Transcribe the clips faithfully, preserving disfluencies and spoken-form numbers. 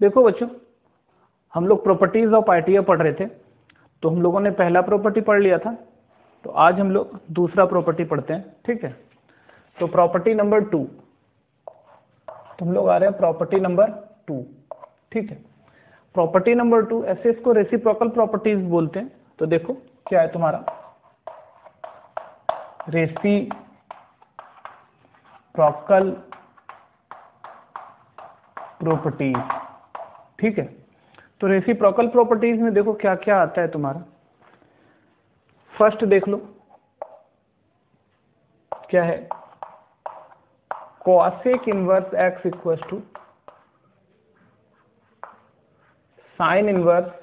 देखो बच्चों, हम लोग प्रॉपर्टीज ऑफ आईटीआई पढ़ रहे थे, तो हम लोगों ने पहला प्रॉपर्टी पढ़ लिया था, तो आज हम लोग दूसरा प्रॉपर्टी पढ़ते हैं। ठीक है, तो प्रॉपर्टी नंबर टू, तो हम लोग आ रहे हैं प्रॉपर्टी नंबर टू। ठीक है, प्रॉपर्टी नंबर टू, ऐसे इसको रेसिप्रोकल प्रॉपर्टीज बोलते हैं। तो देखो क्या है तुम्हारा, रेसिप्रोकल प्रॉपर्टीज। ठीक है, तो रेसिप्रोकल प्रॉपर्टीज में देखो क्या क्या आता है तुम्हारा। फर्स्ट देख लो क्या है, cosec inverse x equal to sine inverse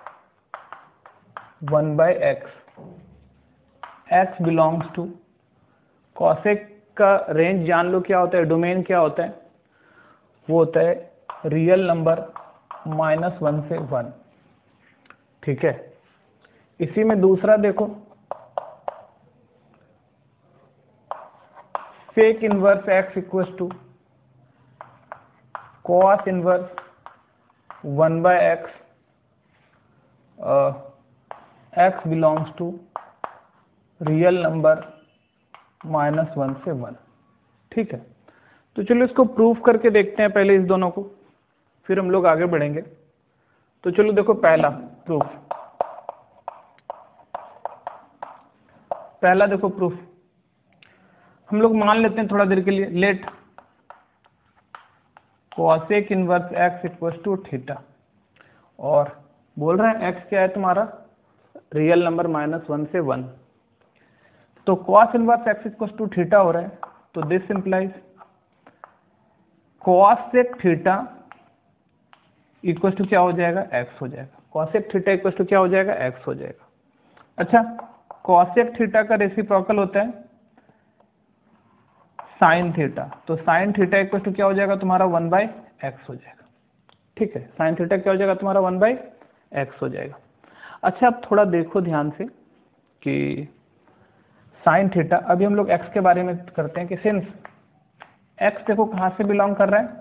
one by x. X belongs to, cosec का रेंज जान लो क्या होता है, डोमेन क्या होता है, वो होता है रियल नंबर माइनस वन से वन। ठीक है, इसी में दूसरा देखो, sec inverse x equal to cos inverse one by x. X belongs to real number minus one से वन। ठीक है, तो चलो इसको प्रूफ करके देखते हैं पहले इस दोनों को, फिर हम लोग आगे बढ़ेंगे। तो चलो देखो पहला प्रूफ, पहला देखो प्रूफ हम लोग मान लेते हैं थोड़ा देर के लिए, let cosec inverse x equal to theta, और बोल रहे हैं एक्स क्या है तुम्हारा, रियल नंबर माइनस वन से वन। तो cos inverse x equal to theta हो रहा है, तो this implies cosec theta equal to क्या हो जाएगा, एक्स हो जाएगा। कॉसेक थीटा इक्वल टू क्या हो जाएगा, एक्स हो जाएगा। अच्छा, कॉसेक थीटा का रेसिप्रोकल होता है साइन थीटा, तो साइन थीटा इक्वल टू क्या हो जाएगा तुम्हारा, वन बाय एक्स हो जाएगा। ठीक है, साइन थीटा क्या हो जाएगा तुम्हारा, वन बाय एक्स हो जाएगा। अच्छा, अब थोड़ा देखो ध्यान से कि साइन थीटा, अभी हम लोग एक्स के बारे में करते हैं कि सिंस एक्स देखो कहां से बिलोंग कर रहा है,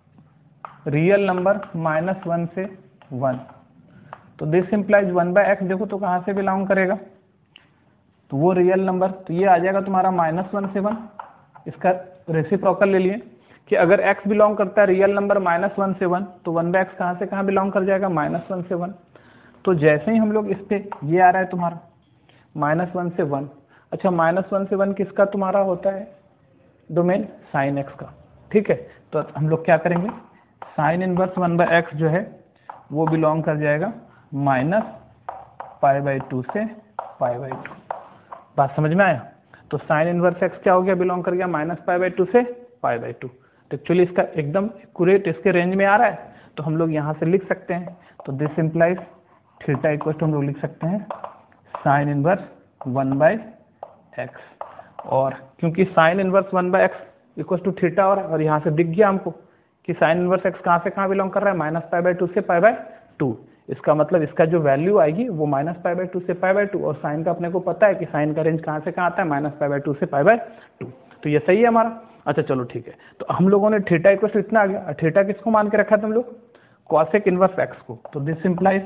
रियल नंबर माइनस वन से वन, तो this implies one by x देखो तो कहां से बिलोंग करेगा, तो वो रियल नंबर, तो ये आ जाएगा तुम्हारा माइनस वन से वन। इसका रेसिप्रोकल ले लिए कि अगर x बिलोंग करता है रियल नंबर माइनस वन से वन, तो वन बाय एक्स कहां से कहां बिलोंग कर जाएगा, माइनस वन से वन। तो जैसे ही हम लोग इस पे, ये आ रहा है तुम्हारा माइनस वन से वन। अच्छा, माइनस वन से वन किसका तुम्हारा होता है, डोमेन साइन एक्स का। ठीक है, तो हम लोग क्या करेंगे, sine inverse one by x जो है वो बिलोंग कर जाएगा माइनस पाई बाई टू से पाई बाई टू। बात समझ में आया, तो साइन इनवर्स एक्स क्या हो गया, बिलोंग कर गया माइनस पाई बाई टू से पाई बाई टू। तो एक्चुअली इसका एकदम एक्यूरेट इसके रेंज में आ रहा है, तो हम लोग यहां से लिख सकते हैं, तो this implies theta equal to हम लोग लिख सकते हैं sine inverse one by x, और क्योंकि sine inverse one by x equal to theta, और, और यहां से दिख गया हमको कि साइन इनवर्स एक्स कहां से कहां बिलोंग कर रहा है, माइनस पाई बाई टू से पाई बाय टू। इसका मतलब इसका जो वैल्यू आएगी वो माइनस पाई बाय टू से पाई बाय टू, और साइन का अपने को पता है कि साइन का रेंज कहां से कहां आता है, माइनस पाई बाय टू से पाई बाय टू। तो ये सही है हमारा। अच्छा चलो ठीक है, तो हम लोगों ने थीटा इक्वल टू इतना आ गया, थीटा किसको मान के रखा था हम लोग, कॉसेक इनवर्स एक्स को, तो this implies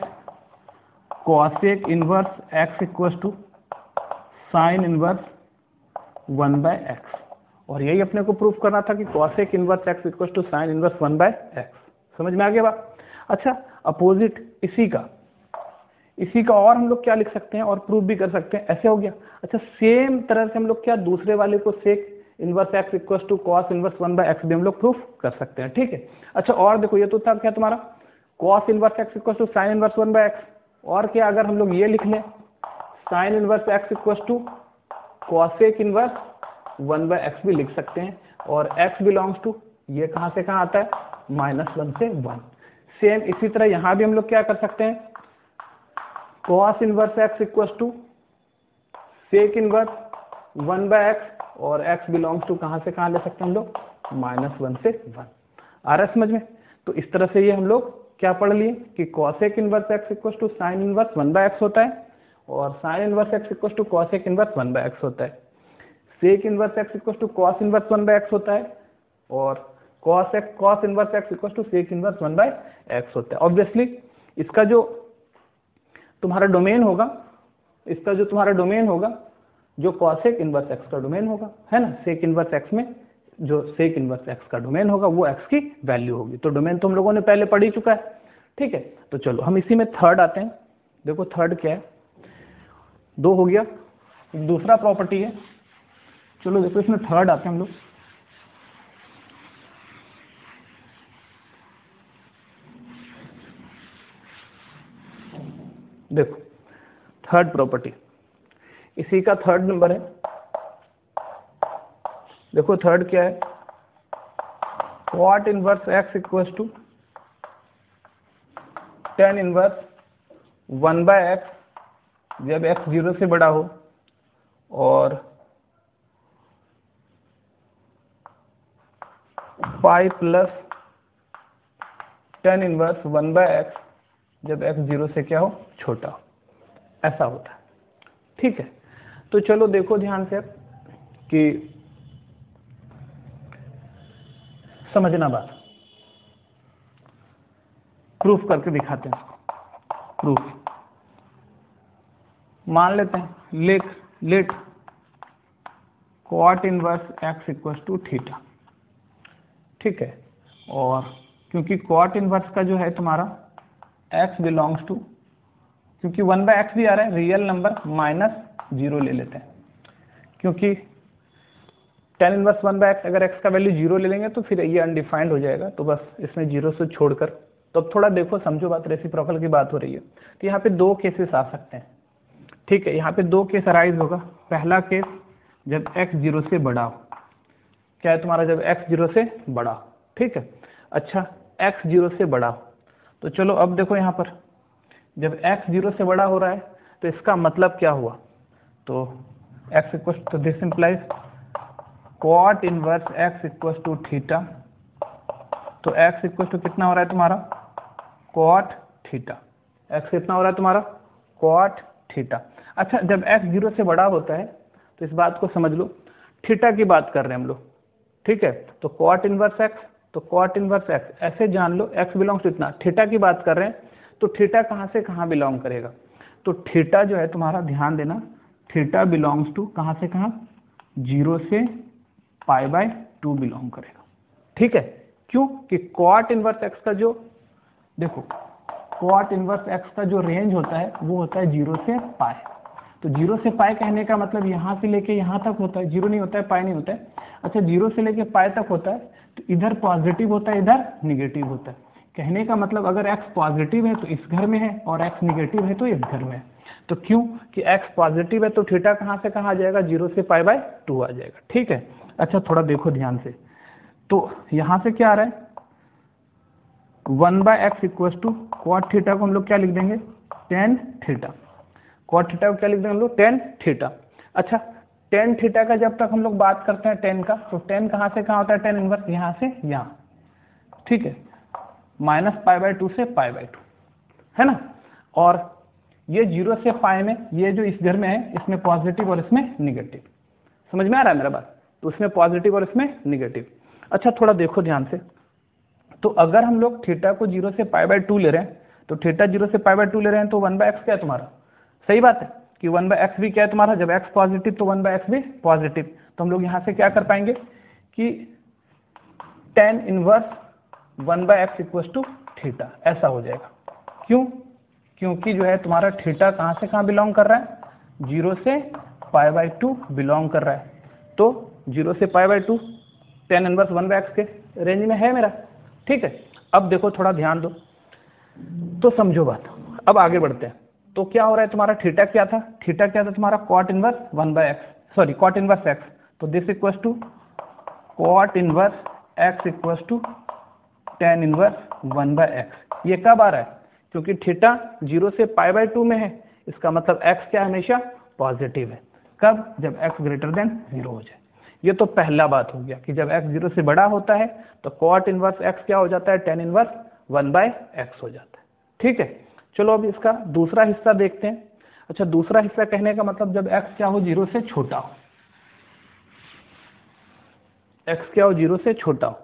cosec inverse x equal to sine inverse one by x, और यही अपने को प्रूफ करना था कि cosec inverse x equal to sine inverse one by x. समझ में आ गया बात। अच्छा, अपोजिट इसी का इसी का और हम लोग क्या लिख सकते हैं और प्रूफ भी कर सकते हैं, ऐसे हो गया। अच्छा, सेम तरह से हम लोग क्या दूसरे वाले को sec inverse x equal to cos inverse one by x भी हम लोग प्रूफ कर सकते हैं। ठीक है, अच्छा और देखो, ये तो था क्या तुम्हारा cos inverse x equal to sine inverse one by x, और क्या अगर हम लोग ये लिख लें sine inverse x equal to cosec inverse one by x भी लिख सकते हैं, और x बिलोंग्स टू ये कहां से कहां आता है, माइनस वन से वन। सेम इसी तरह यहां भी हम लोग क्या कर सकते हैं, cos inverse x equal to sec inverse one by x, और x बिलोंग्स टू कहां से कहां ले सकते हैं हम लोग, माइनस वन से वन। आ रहा है समझ में। तो इस तरह से ये हम लोग क्या पढ़ लिए कि cosec inverse x equal to sine inverse one by x होता है, और sine inverse x equal to cosec inverse one by x होता है। Sec inverse x equal to cos inverse one by x होता है, और cos x cos inverse x equal to sec inverse one by x होता है। Obviously इसका जो तुम्हारा डोमेन होगा, इसका जो तुम्हारा डोमेन होगा, जो cosec इनवर्स x का डोमेन होगा, है ना, sec इनवर्स x में जो sec इनवर्स x का डोमेन होगा वो x की वैल्यू होगी। तो डोमेन तुम लोगों ने पहले पढ़ ही चुका है, ठीक है। तो चलो हम इसी में थर्ड आते हैं। देखो थर्ड क्या है, दो हो गया, दूसरा प्रॉपर्टी है। चलो देखो इसमें थर्ड आते हैं हम लोग। देखो थर्ड प्रॉपर्टी, इसी का थर्ड नंबर है। देखो थर्ड क्या है, cot inverse x equal to tan inverse one by x जब x जीरो से बड़ा हो और pi plus tan inverse one by x जब x जीरो से क्या हो, छोटा हो, ऐसा होता है, ठीक है। तो चलो देखो ध्यान से कि समझना बात, प्रूफ करके दिखाते हैं इसको। प्रूफ मान लेते हैं, let let cot inverse x equal to theta, ठीक है। और क्योंकि cot इनवर्स का जो है तुम्हारा x बिलोंग्स टू, क्योंकि वन बाय एक्स भी आ रहा है, रियल नंबर माइनस जीरो ले लेते हैं, क्योंकि tan inverse one by x अगर x का वैल्यू जीरो ले लेंगे तो फिर ये अनडिफाइंड हो जाएगा, तो बस इसमें जीरो से छोड़कर। तो अब थोड़ा देखो समझो बात, रेसिप्रोकल की बात हो रही है। तो यहाँ पे दो केसेस आ सकते हैं, ठीक है। यहाँ पे दो केस अराइज होगा। पहला केस जब x जीरो से बड़ा हो, क्या है तुम्हारा, जब x जीरो से बड़ा हो, ठीक है। अच्छा x जीरो से बड़ा हो, तो चलो अब देखो यहाँ पर जब x जीरो से बड़ा हो रहा है तो इसका मतलब क्या हुआ, तो x equal to this implies cot inverse x equal to theta. तो x इक्वल टू कितना हो रहा है तुम्हारा, cot थीटा। x कितना हो रहा है तुम्हारा, cot थीटा। अच्छा जब x जीरो से बड़ा होता है तो इस बात को समझ लो, थीटा की बात कर रहे हैं हम लोग, ठीक है। तो cot इनवर्स x, तो cot इनवर्स x ऐसे जान लो, x बिलोंग्स टू इतना, थीटा की बात कर रहे हैं, तो थीटा कहां से कहां बिलोंग करेगा, तो थीटा जो है तुम्हारा, ध्यान देना, थीटा बिलोंग्स टू कहां से कहां, जीरो से पाई बाय टू बिलोंग करेगा, ठीक है। क्यों कि cot इनवर्स x का जो, देखो cot इनवर्स x का जो रेंज होता है वो होता है जीरो से पाई। तो जीरो से पाई कहने का मतलब यहां से लेके यहां तक होता है, जीरो नहीं होता है, पाई नहीं होता है। अच्छा जीरो से लेके पाई तक होता है, तो इधर पॉजिटिव होता है, इधर निगेटिव होता है। कहने का मतलब अगर x पॉजिटिव है तो इस घर में है और x निगेटिव है तो इस घर में है। तो क्यों कि x पॉजिटिव है तो थीटा कहां से कहां आ जाएगा, जीरो से पाई बाय टू आ जाएगा, ठीक है। अच्छा थोड़ा देखो ध्यान से, तो यहां से क्या आ रहा है, one by x equal to cot theta को हम लोग क्या लिख देंगे, टेन थीटा। कॉट थीटा को क्या लिख देंगे हम लोग, टेन थीटा। अच्छा टेन थीटा का जब तक हम लोग बात करते हैं टेन का, तो टेन कहां से कहां होता है, टेन इनवर्स यहां से यहां, ठीक है, माइनस पाई बाय टू से पाई बाय टू, है ना। और ये जीरो से पाई में, ये जो इस घर में है इसमें पॉजिटिव और इसमें निगेटिव, समझ में आ रहा है मेरा बात, तो उसमें पॉजिटिव और इसमें निगेटिव। अच्छा थोड़ा देखो ध्यान से, तो अगर हम लोग थीटा को जीरो से पाई बाय टू ले रहे हैं, तो थीटा जीरो से पाई बाय टू ले रहे हैं, तो वन बाय एक्स क्या है तुम्हारा, सही बात है कि वन बाय एक्स भी क्या है तुम्हारा, जब एक्स पॉजिटिव तो वन बाय एक्स भी पॉजिटिव। तो हम लोग यहां से क्या कर पाएंगे कि tan inverse one by x equal to theta, ऐसा हो जाएगा। क्यों, क्योंकि जो है तुम्हारा थीटा कहां से कहां बिलोंग कर रहा है, जीरो से पाई बाय टू बिलोंग कर रहा है। तो जीरो से pi by two tan inverse one by x के रेंज में है मेरा, ठीक है। अब देखो थोड़ा ध्यान दो तो समझो बात, अब आगे बढ़ते हैं। तो क्या हो रहा है तुम्हारा, थीटा क्या था, थीटा क्या था तुम्हारा, cot inverse one by x, sorry cot inverse x. तो this equals to cot inverse x equals to tan inverse one by x. ये कब आ रहा है, क्योंकि थीटा जीरो से पाई बाय टू में है, इसका मतलब एक्स क्या हमेशा पॉजिटिव है। कब, जब एक्स ग्रेटर देन जीरो हो जाए। ये तो पहला बात हो गया कि जब x जीरो से बड़ा होता है तो cot इनवर्स x क्या हो जाता है, tan inverse one by x हो जाता है, ठीक है। चलो अब इसका दूसरा हिस्सा देखते हैं। अच्छा दूसरा हिस्सा कहने का मतलब जब x क्या हो, जीरो से छोटा हो, x क्या हो, जीरो से छोटा हो।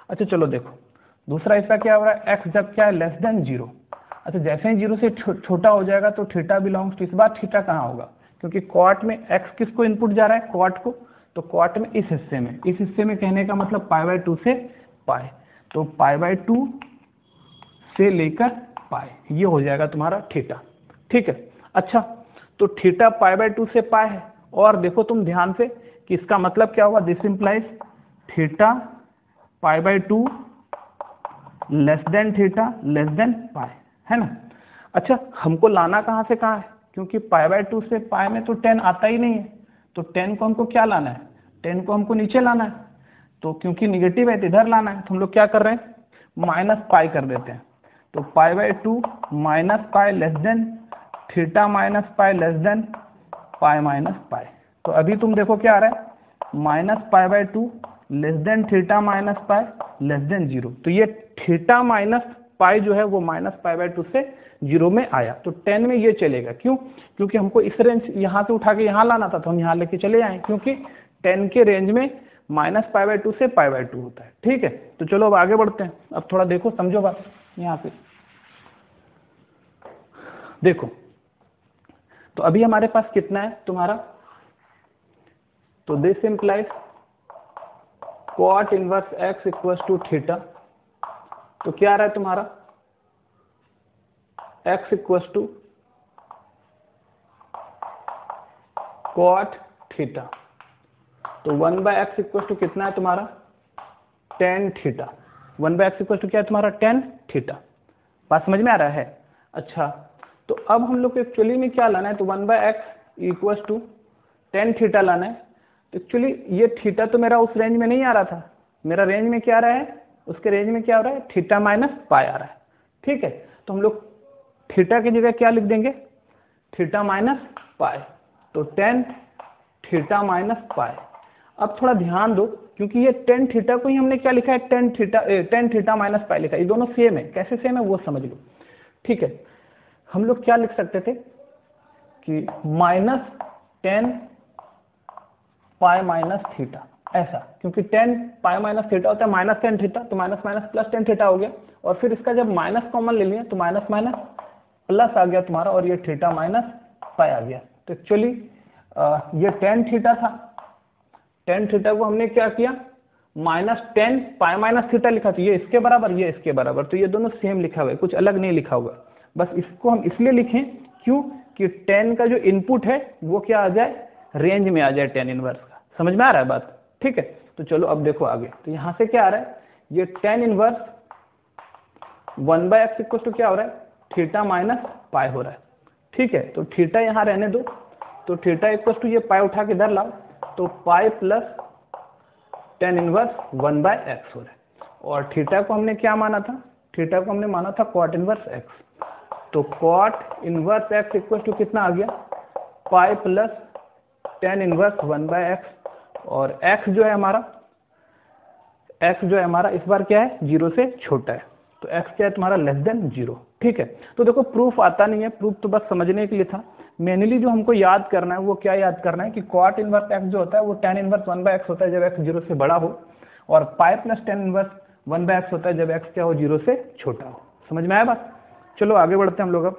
अच्छा चलो देखो, दूसरा हिस्सा क्या हो रहा है, x जब क्या है लेस देन जीरो। अच्छा जैसे ही जीरो से छो, छोटा हो जाएगा तो थीटा बिलोंग्स टू, इस बार थीटा कहाँ होगा, क्योंकि क्वाट में x किसको इनपुट जा रहा है, क्वाट को, तो क्वाट में इस हिस्से में, इस हिस्से में कहने का मतलब पाई बाय टू से पाई, तो पाई बाय टू से लेकर पाई, ये हो जाएगा तुम्हारा थीटा। ठीक है, अच्छा तो थीटा पाई बाय टू से पाई है, और देखो तुम ध्यान से कि इसका मतलब क्या होगा, this implies theta pi by two less than theta less than pi, है ना। अच्छा हमको लाना कहां से कहां है, क्योंकि पाई बाय टू से पाई में तो टेन आता ही नहीं है, तो टेन को हमको क्या लाना है, टेन को हमको नीचे लाना है, तो क्योंकि निगेटिव है तो इधर लाना है, तो हम लोग क्या कर रहे हैं, माइनस पाई कर देते हैं, तो pi by two minus pi less than theta minus pi less than pi minus pi. तो अभी तुम देखो क्या आ रहा है, minus pi by two less than theta minus pi less than zero, तो ये थीटा माइनस पाई जो है वो माइनस पाई बाय टू से जीरो में आया, तो टेन में ये चलेगा, क्यों, क्योंकि हमको इस रेंज यहां से उठा के यहां लाना था, तो हम यहां लेके चले आए, क्योंकि टेन के रेंज में माइनस पाई बाय टू से पाई बाय टू होता है। ठीक है, तो चलो अब आगे बढ़ते हैं, अब थोड़ा देखो समझो बात, यहाँ पे देखो, तो अभी हमारे पास कितना है तुम्हारा, तो this implies cot inverse x equals to theta, तो क्या आ रहा है तुम्हारा x equals to cot theta, तो one by x equals to कितना है तुम्हारा tan theta, one by x equals to क्या है तुम्हारा टेन थीटा, बात समझ में आ रहा है। अच्छा तो अब हम लोग को एक्चुअली में क्या लाना है, तो one by x equals to tan theta लाना है, तो एक्चुअली ये थीटा तो मेरा उस रेंज में नहीं आ रहा था, मेरा रेंज में क्या आ रहा है, उसके रेंज में क्या हो रहा है, थीटा माइनस पाई आ रहा है। ठीक है, तो हम लोग थीटा की जगह क्या लिख देंगे, थीटा माइनस पाई, तो टेन थीटा माइनस पाई। अब थोड़ा ध्यान दो, क्योंकि ये टेन थीटा को ही हमने क्या लिखा है, tan theta tan theta minus pi लिखा है, ये दोनों सेम है, कैसे सेम है वो समझ लो। ठीक है, हम लोग क्या लिख सकते थे कि minus tan pi minus theta, ऐसा, क्योंकि टेन पाई माइनस थीटा होता है माइनस टेन थीटा, तो minus minus plus tan theta हो गया, और फिर इसका जब माइनस कॉमन ले लिया तो माइनस माइनस प्लस आ गया तुम्हारा, और ये थीटा माइनस पाई आ गया। तो एक्चुअली ये टेन थीटा था, टेन थीटा को हमने क्या किया, minus tan pi minus theta लिखा, तो ये इसके बराबर ये इसके बराबर, तो ये दोनों सेम लिखा हुआ है, कुछ अलग नहीं लिखा हुआ, बस इसको हम इसलिए लिखें क्यों कि टेन का जो इनपुट है वो क्या आ जाए, रेंज में आ जाए टेन इनवर्स का, समझ में आ रहा है बात। ठीक है, तो चलो अब देखो आगे, तो यहां से क्या आ रहा है, ये tan inverse one by x equal to क्या हो रहा है, थीटा माइनस पाई हो रहा है। ठीक है, तो थीटा यहां रहने दो, तो थीटा इक्वल टू ये पाई उठा के इधर लाओ, तो pi plus tan inverse one by x हो रहा है, और थीटा को हमने क्या माना था, थीटा को हमने माना था कॉट इनवर्स एक्स, तो cot inverse x equal to कितना आ गया, pi plus tan inverse one by x, और x जो है हमारा, x जो है हमारा इस बार क्या है, जीरो से छोटा है, तो x क्या है तुम्हारा लेस देन जीरो। ठीक है, तो देखो प्रूफ आता नहीं है, प्रूफ तो बस समझने के लिए था, मैनुअली जो हमको याद करना है वो क्या याद करना है कि कॉट इनवर्स x जो होता है वो tan inverse one by x होता है जब x जीरो से बड़ा हो, और pi plus tan inverse one by x होता है जब x क्या हो, जीरो से छोटा हो। समझ में आया बात, चलो आगे बढ़ते हैं हम लोग। अब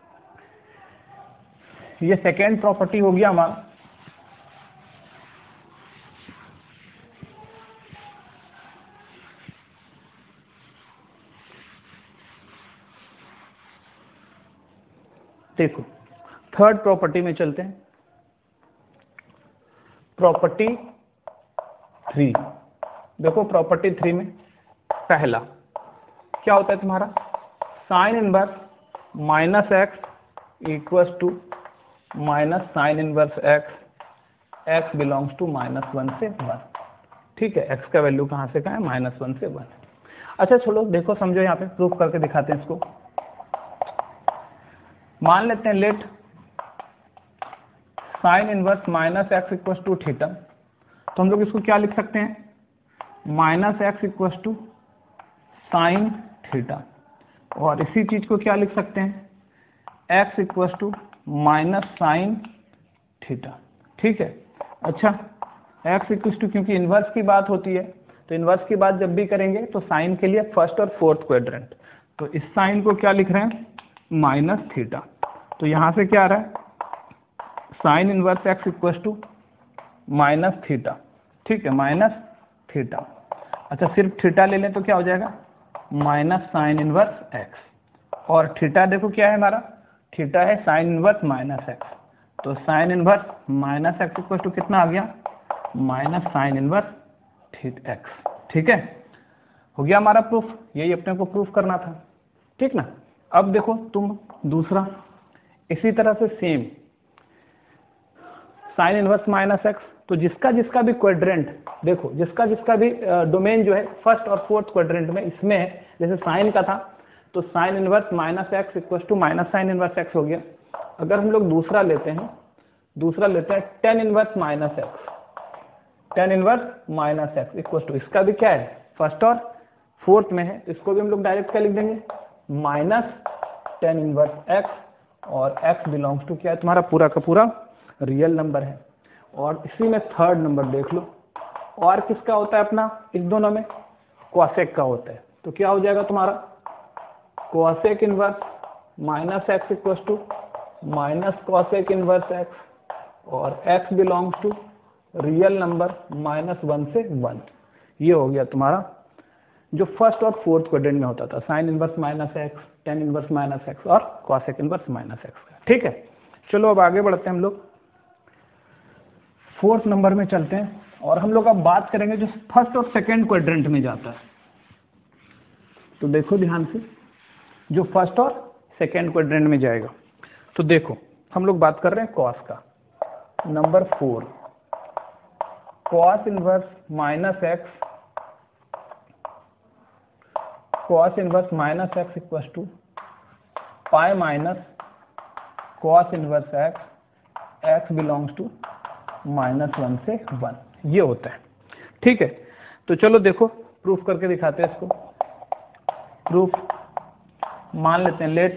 ये सेकेंड प्रॉपर्टी हो गया हमारा, देखो थर्ड प्रॉपर्टी में चलते हैं, प्रॉपर्टी थ्री। देखो प्रॉपर्टी थ्री में पहला क्या होता है तुम्हारा, sine inverse minus x equals to minus sine inverse x, x belongs to minus one से वन। ठीक है, एक्स का वैल्यू कहां से कहां है, माइनस वन से वन। अच्छा चलो देखो समझो, यहाँ पे प्रूफ करके दिखाते हैं इसको। मान लेते हैं let sine inverse minus x equal to theta, तो हम लोग इसको क्या लिख सकते हैं, minus x equal to sine theta, और इसी चीज को क्या लिख सकते हैं, x equal to minus sine theta. ठीक है, अच्छा एक्स इक्वल टू, क्योंकि इनवर्स की बात होती है तो इनवर्स की बात जब भी करेंगे तो साइन के लिए फर्स्ट और फोर्थ क्वाड्रेंट, तो इस साइन को क्या लिख रहे हैं, माइनस थीटा। तो यहां से क्या आ रहा है, sine inverse x equal to minus theta, ठीक है, माइनस थीटा। अच्छा सिर्फ थीटा ले लें तो क्या हो जाएगा, माइनस साइन इनवर्स एक्स, और थीटा देखो क्या है हमारा, थीटा है साइन इनवर्स माइनस एक्स, तो sine inverse minus x equal to कितना आ गया, माइनस साइन इनवर्स एक्स। ठीक है, हो गया हमारा प्रूफ, यही अपने को प्रूफ करना था, ठीक ना। अब देखो तुम दूसरा इसी तरह से same sine inverse minus x, तो जिसका जिसका भी क्वाड्रेंट देखो, जिसका जिसका भी डोमेन जो है फर्स्ट और फोर्थ क्वाड्रेंट में इसमें है, जैसे साइन का था तो sine inverse minus x equal to minus sine inverse x हो गया। अगर हम लोग दूसरा लेते हैं, दूसरा लेते हैं tan inverse minus x, tan inverse minus x equal to, इसका भी क्या है, फर्स्ट और फोर्थ में है, इसको भी हम लोग डायरेक्ट क्या लिख देंगे, माइनस टेन इनवर्स एक्स, और x बिलोंग्स टू क्या है तुम्हारा, पूरा का पूरा रियल नंबर है। और इसी में थर्ड नंबर देख लो, और किसका होता है अपना, इस दोनों में कॉसेक का होता है, तो क्या हो जाएगा तुम्हारा, cosec inverse minus x equal to minus cosec inverse x, और x belongs to real number minus one से वन। ये हो गया तुम्हारा जो फर्स्ट और फोर्थ क्वाड्रेंट में होता था, sine inverse minus x, tan inverse minus x और कॉसेक इनवर्स माइनस एक्स का। ठीक है, चलो अब आगे बढ़ते हैं हम लोग, फोर्थ नंबर में चलते हैं, और हम लोग अब बात करेंगे जो फर्स्ट और सेकंड क्वाड्रेंट में जाता है। तो देखो ध्यान से, जो फर्स्ट और सेकंड क्वाड्रेंट में जाएगा, तो देखो हम लोग बात कर रहे हैं कॉस का, number four, cos inverse minus x, cos inverse minus x equal to pi minus cos inverse x, x belongs to minus one से वन, ये होता है। ठीक है, तो चलो देखो प्रूफ करके दिखाते हैं इसको। प्रूफ मान लेते हैं, let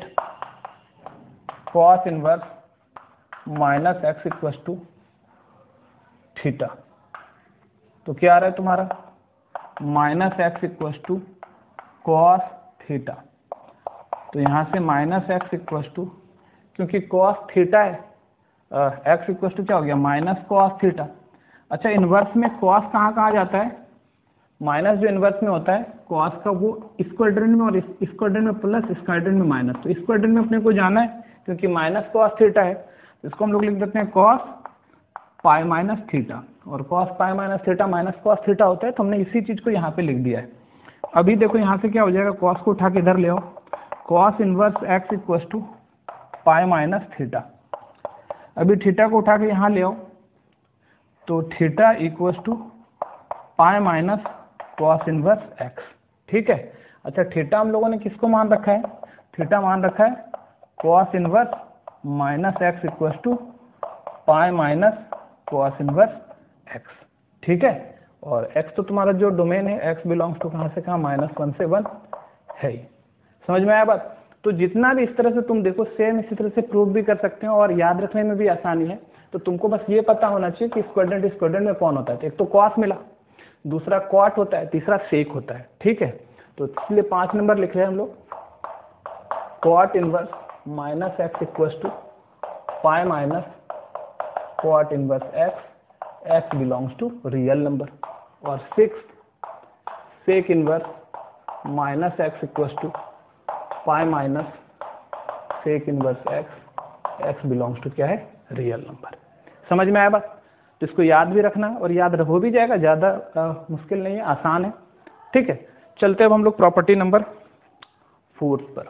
cos inverse minus x equal to theta, तो क्या आ रहा है तुम्हारा, minus x equal to cos theta, तो यहां से माइनस एक्स इक्वल टू, क्योंकि कॉस थीटा है, एक्स इक्वल टू क्या हो गया, माइनस कॉस थीटा। अच्छा इनवर्स में कॉस कहाँ कहाँ जाता है, माइनस जो इनवर्स में होता है कॉस का, वो इस क्वाड्रेंट में और इस क्वाड्रेंट में प्लस, इस क्वाड्रेंट में माइनस, तो इस क्वाड्रेंट में अपने को जाना है क्योंकि माइनस कॉस थीटा है, इसको हम लोग लिख देते हैं कॉस पाई माइनस थीटा, और cos pi minus theta minus cos theta होता है, तो हमने इसी चीज को यहाँ पे लिख दिया है। अभी देखो यहाँ से क्या हो जाएगा, कॉस को उठा के इधर ले आओ, cos inverse x equal to pi minus theta, अभी थीटा को उठा के यहाँ ले आओ, तो theta equal to pi minus cos inverse x. ठीक है, अच्छा थीटा हम लोगों ने किसको मान रखा है, थीटा मान रखा है cos inverse minus x equal to pi minus cos inverse x. ठीक है, और x तो तुम्हारा जो डोमेन है, x बिलोंग्स टू कहां से कहां, माइनस वन से वन है ही। समझ में आया बात। तो जितना भी इस तरह से तुम देखो, सेम इसी तरह से प्रूव भी कर सकते हो, और याद रखने में भी आसानी है। तो तुमको बस ये पता होना चाहिए कि इस क्वाड्रेंट इस क्वाड्रेंट में कौन होता है, एक तो कॉस मिला, दूसरा कॉट होता है, तीसरा सेक होता है। ठीक है, तो इसलिए पांच नंबर लिख रहे हैं हम लोग, cot inverse minus x equal to pi minus cot inverse x, x belongs to real number, और six sec inverse minus x equal to pi minus sec inverse x, x belongs to क्या है, real number. समझ में आया बात। तो इसको याद भी रखना, और याद हो भी जाएगा, ज्यादा मुश्किल नहीं है, आसान है। ठीक है, चलते अब हम लोग प्रॉपर्टी नंबर फोर्थ पर।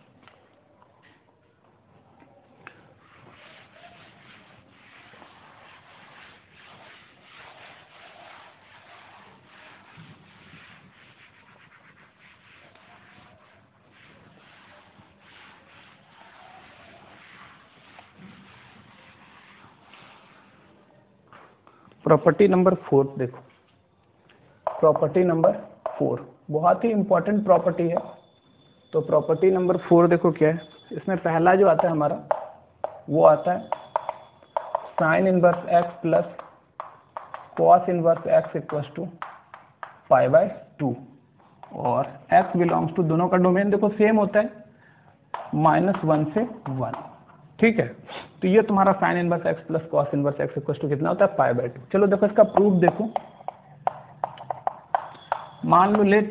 प्रॉपर्टी नंबर फोर देखो, प्रॉपर्टी नंबर फोर बहुत ही इंपॉर्टेंट प्रॉपर्टी है। तो प्रॉपर्टी नंबर फोर देखो क्या है, इसमें पहला जो आता है हमारा वो आता है sine inverse x plus cos inverse x equal to pi by two, और x बिलोंग्स टू, दोनों का डोमेन देखो सेम होता है, माइनस वन से वन। ठीक है, तो ये तुम्हारा sine inverse x plus cos inverse x equal to कितना होता है, पाई बाय टू। चलो देखो इसका प्रूफ देखो, मान लो let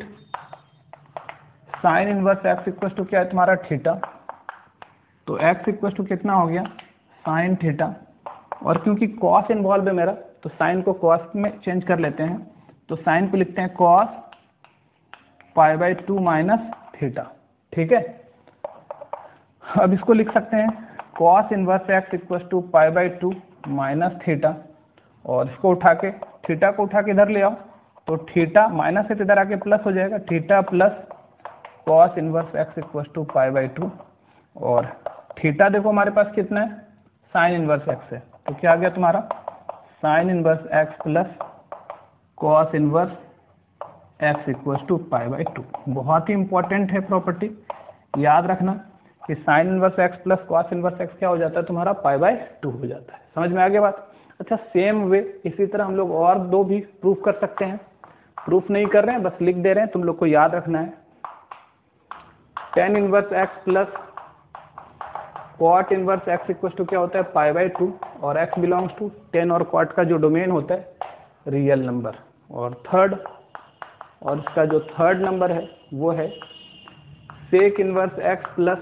sine inverse x equal to क्या है तुम्हारा, थीटा, तो x इक्वल टू कितना हो गया, साइन थीटा, और क्योंकि कॉस इन्वॉल्व है मेरा तो साइन को कॉस में चेंज कर लेते हैं, तो साइन को लिखते हैं cos pi by two minus theta. ठीक है, अब इसको लिख सकते हैं cos inverse x equal to pi by two minus theta, और इसको उठा के, थीटा को उठा के इधर ले आओ, तो थीटा माइनस से इधर आके प्लस हो जाएगा, theta plus cos inverse x equal to pi by two, और थीटा देखो हमारे पास कितना है, साइन इनवर्स x है, तो क्या आ गया तुम्हारा sine inverse x plus cos inverse x equal to pi by two. बहुत ही इंपॉर्टेंट है प्रॉपर्टी, याद रखना कि sine inverse x plus cos inverse x क्या हो जाता है तुम्हारा, पाई बाय टू हो जाता है। समझ में आ गया बात। अच्छा, सेम वे इसी तरह हम लोग और दो भी प्रूफ कर सकते हैं, प्रूफ नहीं कर रहे हैं, बस लिख दे रहे हैं, तुम लोग को याद रखना है। Tan inverse x plus cot inverse x equal to क्या होता है, पाई बाय टू, और x बिलोंग्स टू टेन और कॉट का जो डोमेन होता है रियल नंबर। और थर्ड, और इसका जो थर्ड नंबर है वो है sec inverse x plus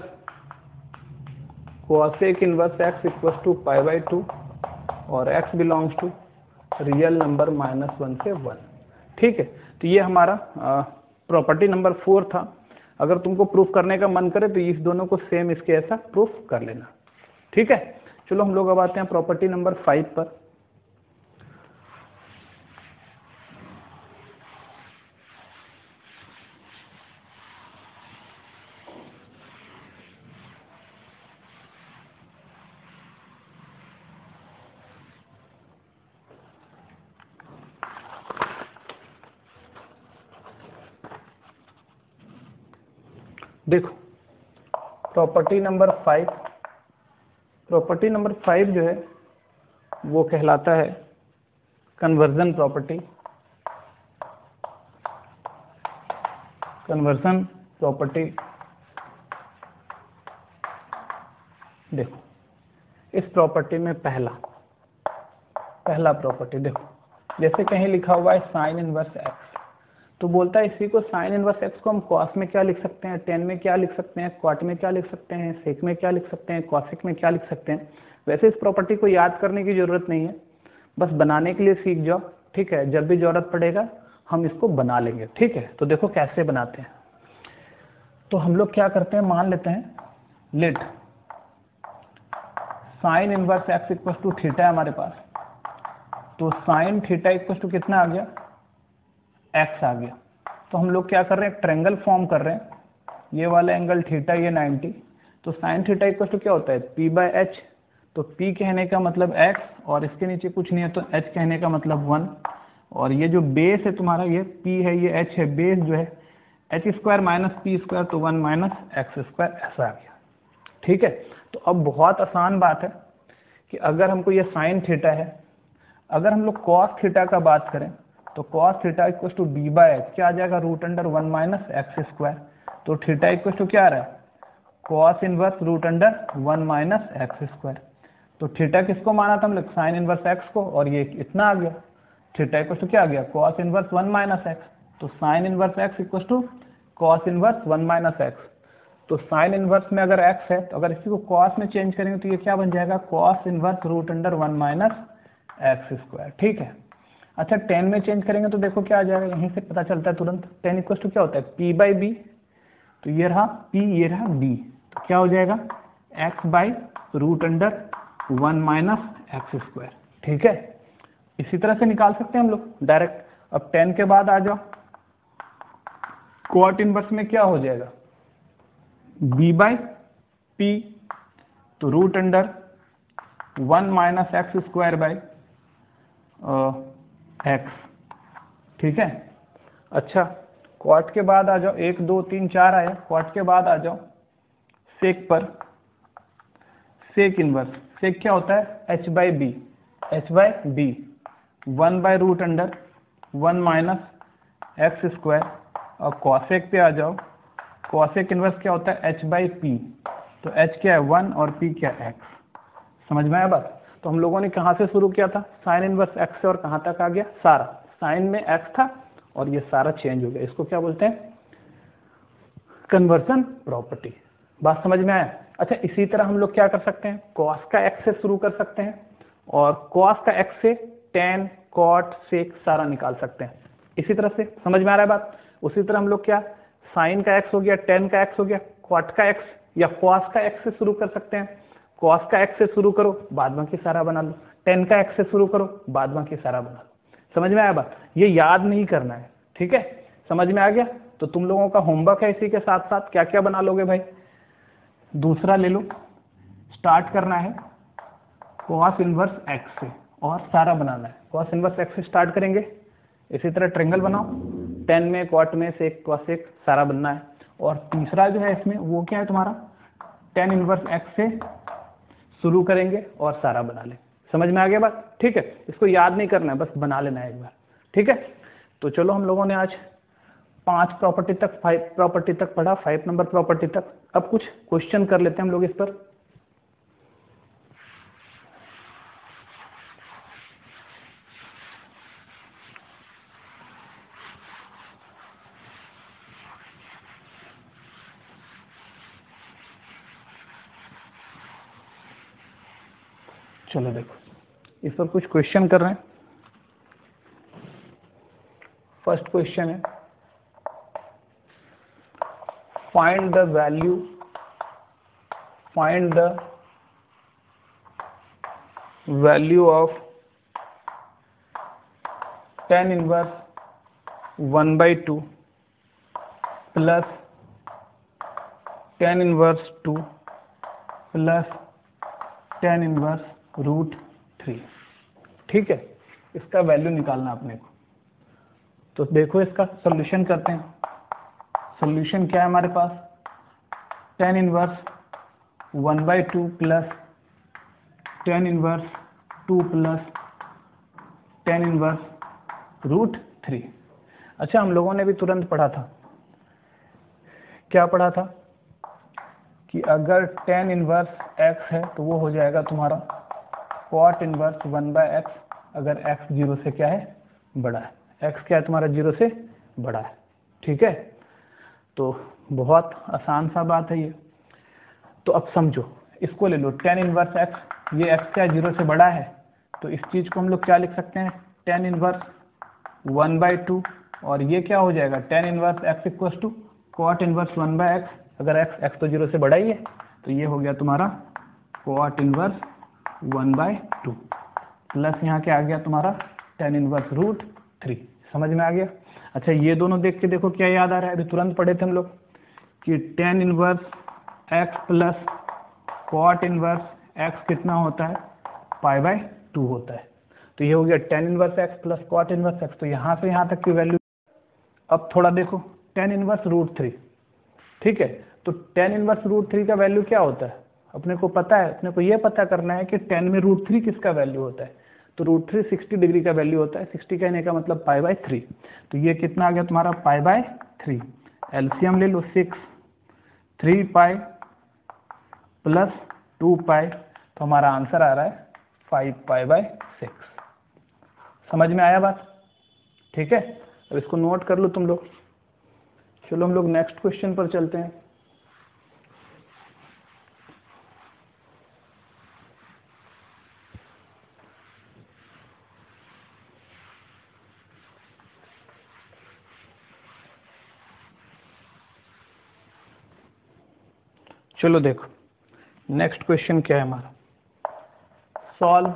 cosec inverse x equal to pi by two, और x belongs to real number minus one से वन। ठीक है, तो ये हमारा प्रॉपर्टी नंबर फोर था। अगर तुमको प्रूफ करने का मन करे तो इस दोनों को सेम इसके ऐसा प्रूफ कर लेना। ठीक है, चलो हम लोग अब आते हैं प्रॉपर्टी नंबर फाइव पर। देखो property number five, property number five जो है वो कहलाता है कन्वर्जन प्रॉपर्टी। कन्वर्जन प्रॉपर्टी, देखो इस प्रॉपर्टी में पहला पहला प्रॉपर्टी देखो, जैसे कहीं लिखा हुआ है साइन इनवर्स एक्स, तो बोलता है इसी को साइन इनवर्स एक्स को हम कॉस में क्या लिख सकते हैं, टेन में क्या लिख सकते हैं, क्वाट में क्या लिख सकते हैं, सेक में क्या लिख सकते हैं, कॉसिक में क्या लिख सकते हैं। वैसे इस प्रॉपर्टी को याद करने की जरूरत नहीं है, बस बनाने के लिए सीख जाओ। ठीक है, जब भी जरूरत पड़ेगा हम इसको बना लेंगे। ठीक है, तो देखो कैसे बनाते हैं। तो हम लोग क्या करते हैं, मान लेते हैं let sine inverse x equal to theta है हमारे पास, तो साइन थीटा इक्वल टू कितना आ गया, एक्स आ गया। तो हम लोग क्या कर रहे हैं, ट्रायंगल फॉर्म कर रहे हैं, ये वाला एंगल थीटा ये नाइंटी, तो साइन थीटा इक्वल टू क्या होता है, पी बाय एच। तो p कहने का मतलब x, और इसके नीचे कुछ नहीं है तो h कहने का मतलब वन, और ये जो बेस है तुम्हारा ये p है, ये h है, बेस जो है h square minus p square, तो वन माइनस एक्स स्क्वायर, ऐसा आ गया। ठीक है, तो अब बहुत आसान बात है कि अगर हमको ये साइन थीटा है, अगर हम लोग कॉस थीटा का बात करें तो cos theta equal to d by x क्या आ जाएगा, root under one minus x square. तो थीटा इक्वल टू क्या आ रहा है, cos inverse root under one minus x square. तो थीटा किसको माना था हम लोग, साइन इनवर्स एक्स को, और ये इतना आ गया। थीटा इक्वल टू क्या आ गया, cos inverse one minus x, तो sine inverse x equal to cos inverse one minus x. तो साइन इनवर्स में अगर एक्स है तो अगर इसी को कॉस में चेंज करेंगे तो ये क्या बन जाएगा, cos inverse root under one minus x square. ठीक है, अच्छा टेन में चेंज करेंगे तो देखो क्या आ जाएगा, यहीं से पता चलता है तुरंत। टेन इक्वल टू क्या होता है, पी बाई बी, तो ये रहा p, ये रहा b, तो क्या हो जाएगा, x by root under one minus x square. ठीक है, इसी तरह से निकाल सकते हैं हम लोग डायरेक्ट। अब टेन के बाद आ जाओ, क्वाट इनवर्स में क्या हो जाएगा, b बाई पी, तो root under one minus x square by x. ठीक है, अच्छा क्वाट के बाद आ जाओ, एक दो तीन चार आया, क्वाट के बाद आ जाओ सेक पर। सेक इनवर्स, सेक क्या होता है, h by b, h by b, one by root under one minus x square, और कॉसेक पे आ जाओ, कॉसेक इनवर्स क्या होता है, एच बाई पी, तो एच क्या है वन और पी क्या है एक्स। समझ में आया बात। तो हम लोगों ने कहाँ से शुरू किया था, साइन इनवर्स एक्स से, और कहाँ तक आ गया, सारा साइन में एक्स था और ये सारा चेंज हो गया। इसको क्या बोलते हैं, कन्वर्जन प्रॉपर्टी। बात समझ में आया। अच्छा, इसी तरह हम लोग क्या कर सकते हैं, कॉस का एक्स से शुरू कर सकते हैं, और कॉस का एक्स से टेन कॉट सेक सारा निकाल सकते हैं। इसी तरह से समझ में आ रहा है बात। उसी तरह हम लोग क्या, साइन का एक्स हो गया, टेन का एक्स हो गया, कॉट का एक्स या कॉस का एक्स से शुरू कर सकते हैं। कॉस का एक्स से शुरू करो, बाद बाकी सारा बना लो, टेन का एक्स से शुरू करो, बाद बाकी सारा बना लो। समझ में आया बात। ये याद नहीं करना है, ठीक है, समझ में आ गया। तो तुम लोगों का होमवर्क है इसी के साथ साथ क्या क्या बना लोगे भाई, दूसरा ले लो, स्टार्ट करना है कॉस इनवर्स एक्स से और सारा बनाना है। कॉस इनवर्स एक्स से स्टार्ट करेंगे, इसी तरह ट्रायंगल बनाओ, टेन में कॉट में सेक कॉसेक सारा बनना है। और तीसरा जो है इसमें वो क्या है तुम्हारा, टेन इनवर्स एक्स से शुरू करेंगे और सारा बना ले। समझ में आ गया बात, ठीक है। इसको याद नहीं करना है, बस बना लेना है एक बार, ठीक है। तो चलो हम लोगों ने आज पांच प्रॉपर्टी तक, फाइव प्रॉपर्टी तक पढ़ा, फाइव नंबर प्रॉपर्टी तक। अब कुछ क्वेश्चन कर लेते हैं हम लोग इस पर। चलो देखो, इस पर कुछ क्वेश्चन कर रहे हैं। फर्स्ट क्वेश्चन है, find the value find the value of tan inverse one by two plus tan inverse two plus tan inverse root three. ठीक है, इसका वैल्यू निकालना अपने को। तो देखो इसका सॉल्यूशन करते हैं। सॉल्यूशन क्या है हमारे पास, tan inverse one by two plus tan inverse two plus tan inverse root three. अच्छा, हम लोगों ने भी तुरंत पढ़ा था, क्या पढ़ा था कि अगर टेन इनवर्स एक्स है तो वो हो जाएगा तुम्हारा cot inverse one by x, अगर एक्स जीरो से क्या है, बड़ा है। एक्स क्या है तुम्हारा, जीरो से बड़ा है। ठीक है, तो बहुत आसान सा बात है ये। तो अब समझो, इसको ले लो, टेन इनवर्स एक्स, ये एक्स क्या जीरो से बड़ा है, तो इस चीज को हम लोग क्या लिख सकते हैं, tan inverse one by two, और ये क्या हो जाएगा, tan inverse x equal to cot inverse one by x. अगर एक्स एक्स तो जीरो से बड़ा ही है, तो ये हो गया तुम्हारा cot inverse one by two plus यहाँ क्या आ गया तुम्हारा टेन इनवर्स रूट थ्री। समझ में आ गया। अच्छा, ये दोनों देख के देखो क्या याद आ रहा है, अभी तुरंत पढ़े थे हम लोग कि tan inverse x plus cot inverse x कितना होता है, पाई बाय टू होता है। तो ये हो गया tan inverse x plus cot inverse x. तो यहाँ से यहाँ तक की वैल्यू। अब थोड़ा देखो, टेन इनवर्स रूट थ्री, ठीक है, तो टेन इनवर्स रूट थ्री का वैल्यू क्या होता है, अपने को पता है। अपने को ये पता करना है कि टेन में रूट थ्री किसका वैल्यू होता है, तो रूट थ्री सिक्सटी डिग्री का वैल्यू होता है। सिक्सटी कहने का मतलब पाई बाय थ्री। तो ये कितना आ गया तुम्हारा, पाई बाय थ्री। एलसीएम ले लो, six, three pi plus two pi, तो हमारा आंसर आ रहा है फाइव पाई बाय सिक्स। समझ में आया बात, ठीक है। अब इसको नोट कर लो तुम लोग। चलो हम लोग नेक्स्ट क्वेश्चन पर चलते हैं। चलो देखो, नेक्स्ट क्वेश्चन क्या है हमारा, सॉल्व।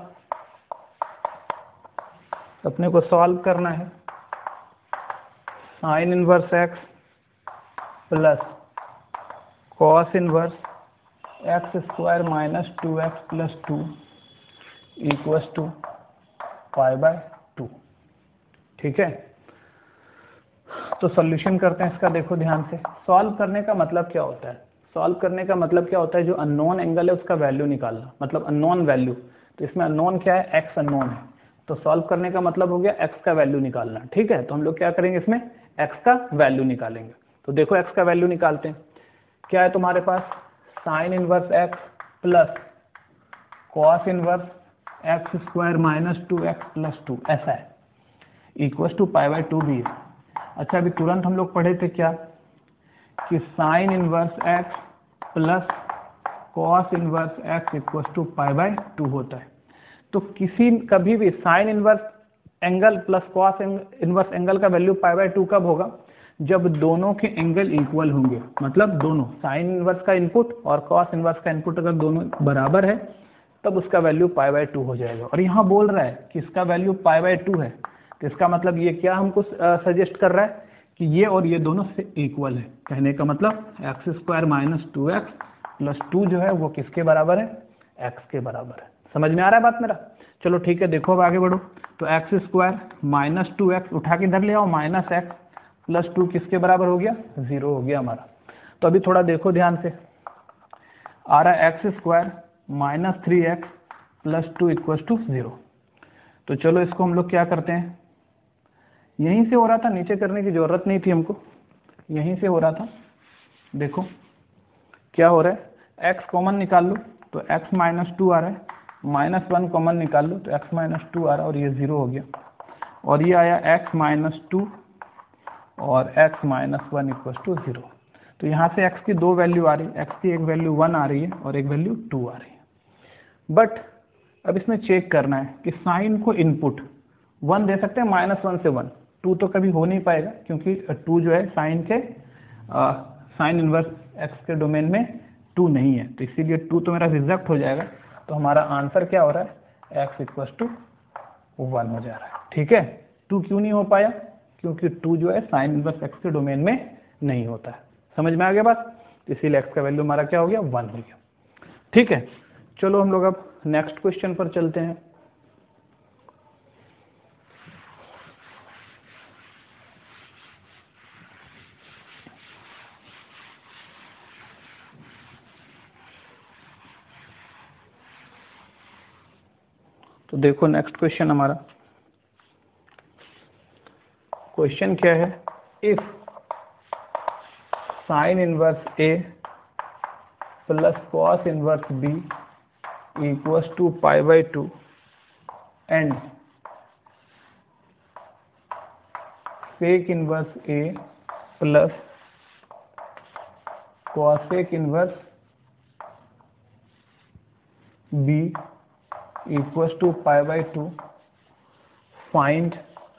अपने को सॉल्व करना है sine inverse x plus cos inverse x square minus two x plus two equals to pi by two. ठीक है, तो सॉल्यूशन करते हैं इसका। देखो ध्यान से, सॉल्व करने का मतलब क्या होता है, सॉल्व करने का मतलब क्या होता है, जो अननोन एंगल है उसका वैल्यू निकालना, मतलब अननोन वैल्यू। तो इसमें अननोन क्या है, एक्स अननोन है, तो सॉल्व करने का मतलब हो गया x का वैल्यू निकालना। ठीक है, तो हम लोग क्या करेंगे, इसमें x का वैल्यू निकालेंगे। तो देखो x का वैल्यू निकालते हैं। क्या है तुम्हारे पास, sine inverse x plus cos inverse x square minus two x plus two, ऐसा है, equal to pi by two भी है। अच्छा, अभी तुरंत हम लोग पढ़े थे क्या कि sine inverse x plus cos inverse x equal to pi by two होता है। तो किसी कभी भी sine inverse angle plus cos inverse angle का वैल्यू पाई बाय टू कब होगा, जब दोनों के एंगल इक्वल होंगे। मतलब दोनों साइन इनवर्स का इनपुट और कॉस इनवर्स का इनपुट अगर दोनों बराबर है तब उसका वैल्यू पाई बाय टू हो जाएगा। और यहाँ बोल रहा है कि इसका वैल्यू पाई बाय टू है, तो इसका मतलब ये क्या हमको सजेस्ट कर रहा है कि ये और ये दोनों से इक्वल है। कहने का मतलब x square minus two x plus two जो है वो किसके बराबर है, एक्स के बराबर है। समझ में आ रहा है बात मेरा? चलो ठीक है, देखो अब आगे बढ़ो। तो x square minus two x उठा के इधर ले आओ, माइनस एक्स प्लस टू किसके बराबर हो गया, जीरो हो गया हमारा। तो अभी थोड़ा देखो ध्यान से, आ रहा है x square minus three x plus two equal to zero. तो चलो इसको हम लोग क्या करते हैं, यहीं से हो रहा था, नीचे करने की जरूरत नहीं थी हमको, यहीं से हो रहा था। देखो क्या हो रहा है, x कॉमन निकाल लो तो x माइनस टू आ रहा है, माइनस वन कॉमन निकाल लो तो x माइनस टू आ रहा है और ये जीरो हो गया। और ये आया x माइनस टू और x minus one equal to zero. तो यहाँ से x की दो वैल्यू आ रही है, x की एक वैल्यू वन आ रही है और एक वैल्यू टू आ रही है। बट अब इसमें चेक करना है कि साइन को इनपुट वन दे सकते हैं, माइनस वन से वन, टू तो कभी हो नहीं पाएगा क्योंकि टू जो है साइन के साइन इनवर्स एक्स के डोमेन में टू नहीं है, तो इसीलिए टू तो मेरा रिजेक्ट हो जाएगा। तो हमारा आंसर क्या हो रहा है, एक्स इक्वल टू वन हो जा रहा है। ठीक है, टू क्यों नहीं हो पाया, क्योंकि टू जो है साइन इनवर्स एक्स के डोमेन में नहीं होता है। समझ में आ गया बात? इसीलिए एक्स का वैल्यू हमारा क्या हो गया, वन हो गया। ठीक है, चलो हम लोग अब नेक्स्ट क्वेश्चन पर चलते हैं। तो देखो नेक्स्ट क्वेश्चन हमारा, क्वेश्चन क्या है, if sine inverse a plus cos inverse b equals to pi by two and sec inverse a plus cosec inverse b equals to pi by two, find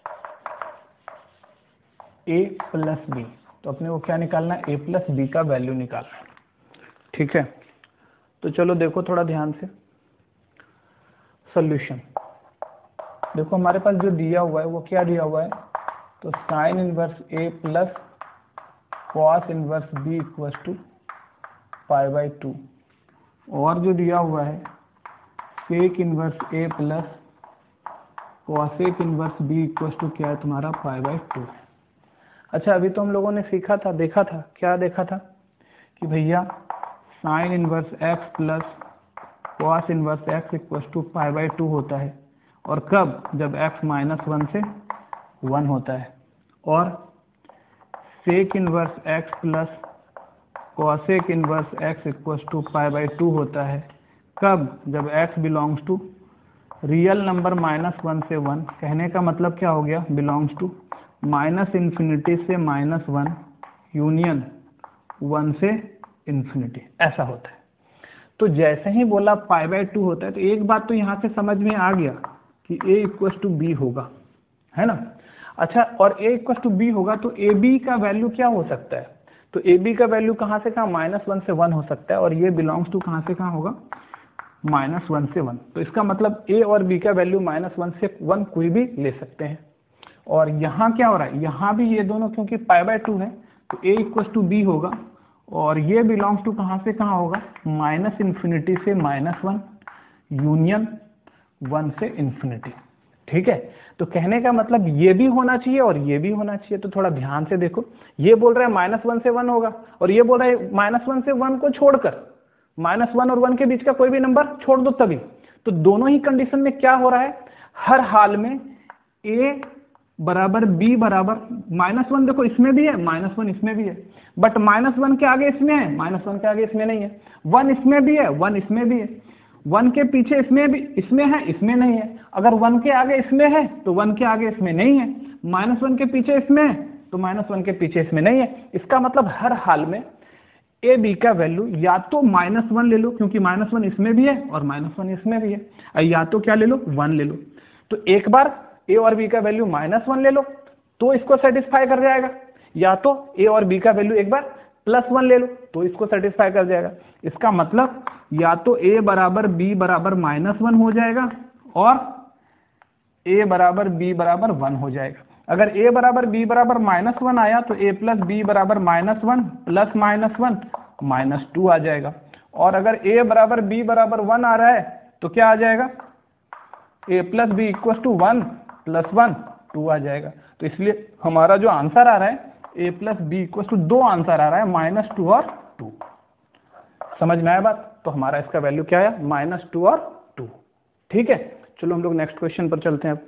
a plus b. तो अपने को क्या निकालना है, a plus b का value निकालना है। ठीक है, तो चलो देखो थोड़ा ध्यान से सॉल्यूशन। देखो हमारे पास जो दिया हुआ है वो क्या दिया हुआ है, तो sine inverse a plus cos inverse b equal to pi by two, और जो दिया हुआ है sec inverse a plus cosec inverse b equal to क्या है तुम्हारा, पाई बाय टू। अच्छा, अभी तो हम लोगों ने सीखा था, देखा था, क्या देखा था कि भैया sine inverse x plus cos inverse x equal to pi by two होता है, और कब, जब x माइनस वन से वन होता है। और sec inverse x plus cosec inverse x equal to pi by two होता है, कब, जब x belongs to real number minus one से वन। कहने का मतलब क्या हो गया, बिलोंग्स टू माइनस इन्फिनिटी से माइनस वन यूनियन वन से इन्फिनिटी, ऐसा होता है। तो जैसे ही बोला पाई बाय टू होता है, तो एक बात तो यहाँ से समझ में आ गया कि a इक्वल टू बी होगा, है ना। अच्छा, और a इक्वल टू बी होगा तो ए बी का वैल्यू क्या हो सकता है, तो ए बी का वैल्यू कहाँ से कहाँ, माइनस वन से वन हो सकता है, और ये बिलोंग्स टू कहाँ से कहाँ होगा, माइनस वन से वन। तो इसका मतलब a और b का वैल्यू माइनस वन से वन कोई भी ले सकते हैं। और यहाँ क्या हो रहा है, यहाँ भी ये दोनों क्योंकि पाई बाय टू है तो a इक्वल टू बी होगा, और ये बिलोंग्स टू कहाँ से कहाँ होगा, माइनस इन्फिनिटी से माइनस वन यूनियन वन से इन्फिनिटी। ठीक है, तो कहने का मतलब ये भी होना चाहिए और ये भी होना चाहिए। तो थोड़ा ध्यान से देखो, ये बोल रहा है माइनस वन से वन होगा, और ये बोल रहा है माइनस वन से वन को छोड़कर, माइनस वन और वन के बीच का कोई भी नंबर छोड़ दो तभी। तो दोनों ही कंडीशन में क्या हो रहा है, हर हाल में a बराबर b बराबर माइनस वन, देखो इसमें भी है माइनस वन, इसमें भी है, बट माइनस वन के आगे इसमें है, माइनस वन के आगे इसमें नहीं है। वन इसमें भी है, वन इसमें भी है, वन के पीछे इसमें भी इसमें है, इसमें नहीं है। अगर वन के आगे इसमें है तो वन के आगे इसमें नहीं है, माइनस वन के पीछे इसमें है तो माइनस वन के पीछे इसमें नहीं है। इसका मतलब हर हाल में ए बी का वैल्यू या तो माइनस वन ले लो, क्योंकि माइनस वन इसमें भी है और माइनस वन इसमें भी है, या तो क्या ले लो, वन ले लो। तो एक बार ए और बी का वैल्यू माइनस वन ले लो तो इसको सेटिस्फाई कर जाएगा, या तो ए और बी का वैल्यू एक बार प्लस वन ले लो तो इसको सेटिस्फाई कर जाएगा। इसका मतलब या तो ए बराबर बी बराबर माइनस वन हो जाएगा और ए बराबर बी बराबर वन हो जाएगा। अगर ए बराबर बी बराबर माइनस वन आया तो ए प्लस बी बराबर minus one plus minus one minus two आ जाएगा। और अगर ए बराबर बी बराबर वन आ रहा है तो क्या आ जाएगा, a plus b equal to one plus one two आ जाएगा। तो इसलिए हमारा जो आंसर आ रहा है a plus b equal to दो आंसर आ रहा है, माइनस टू और टू। समझ में आया बात? तो हमारा इसका वैल्यू क्या है, माइनस टू और टू। ठीक है, चलो हम लोग नेक्स्ट क्वेश्चन पर चलते हैं अब।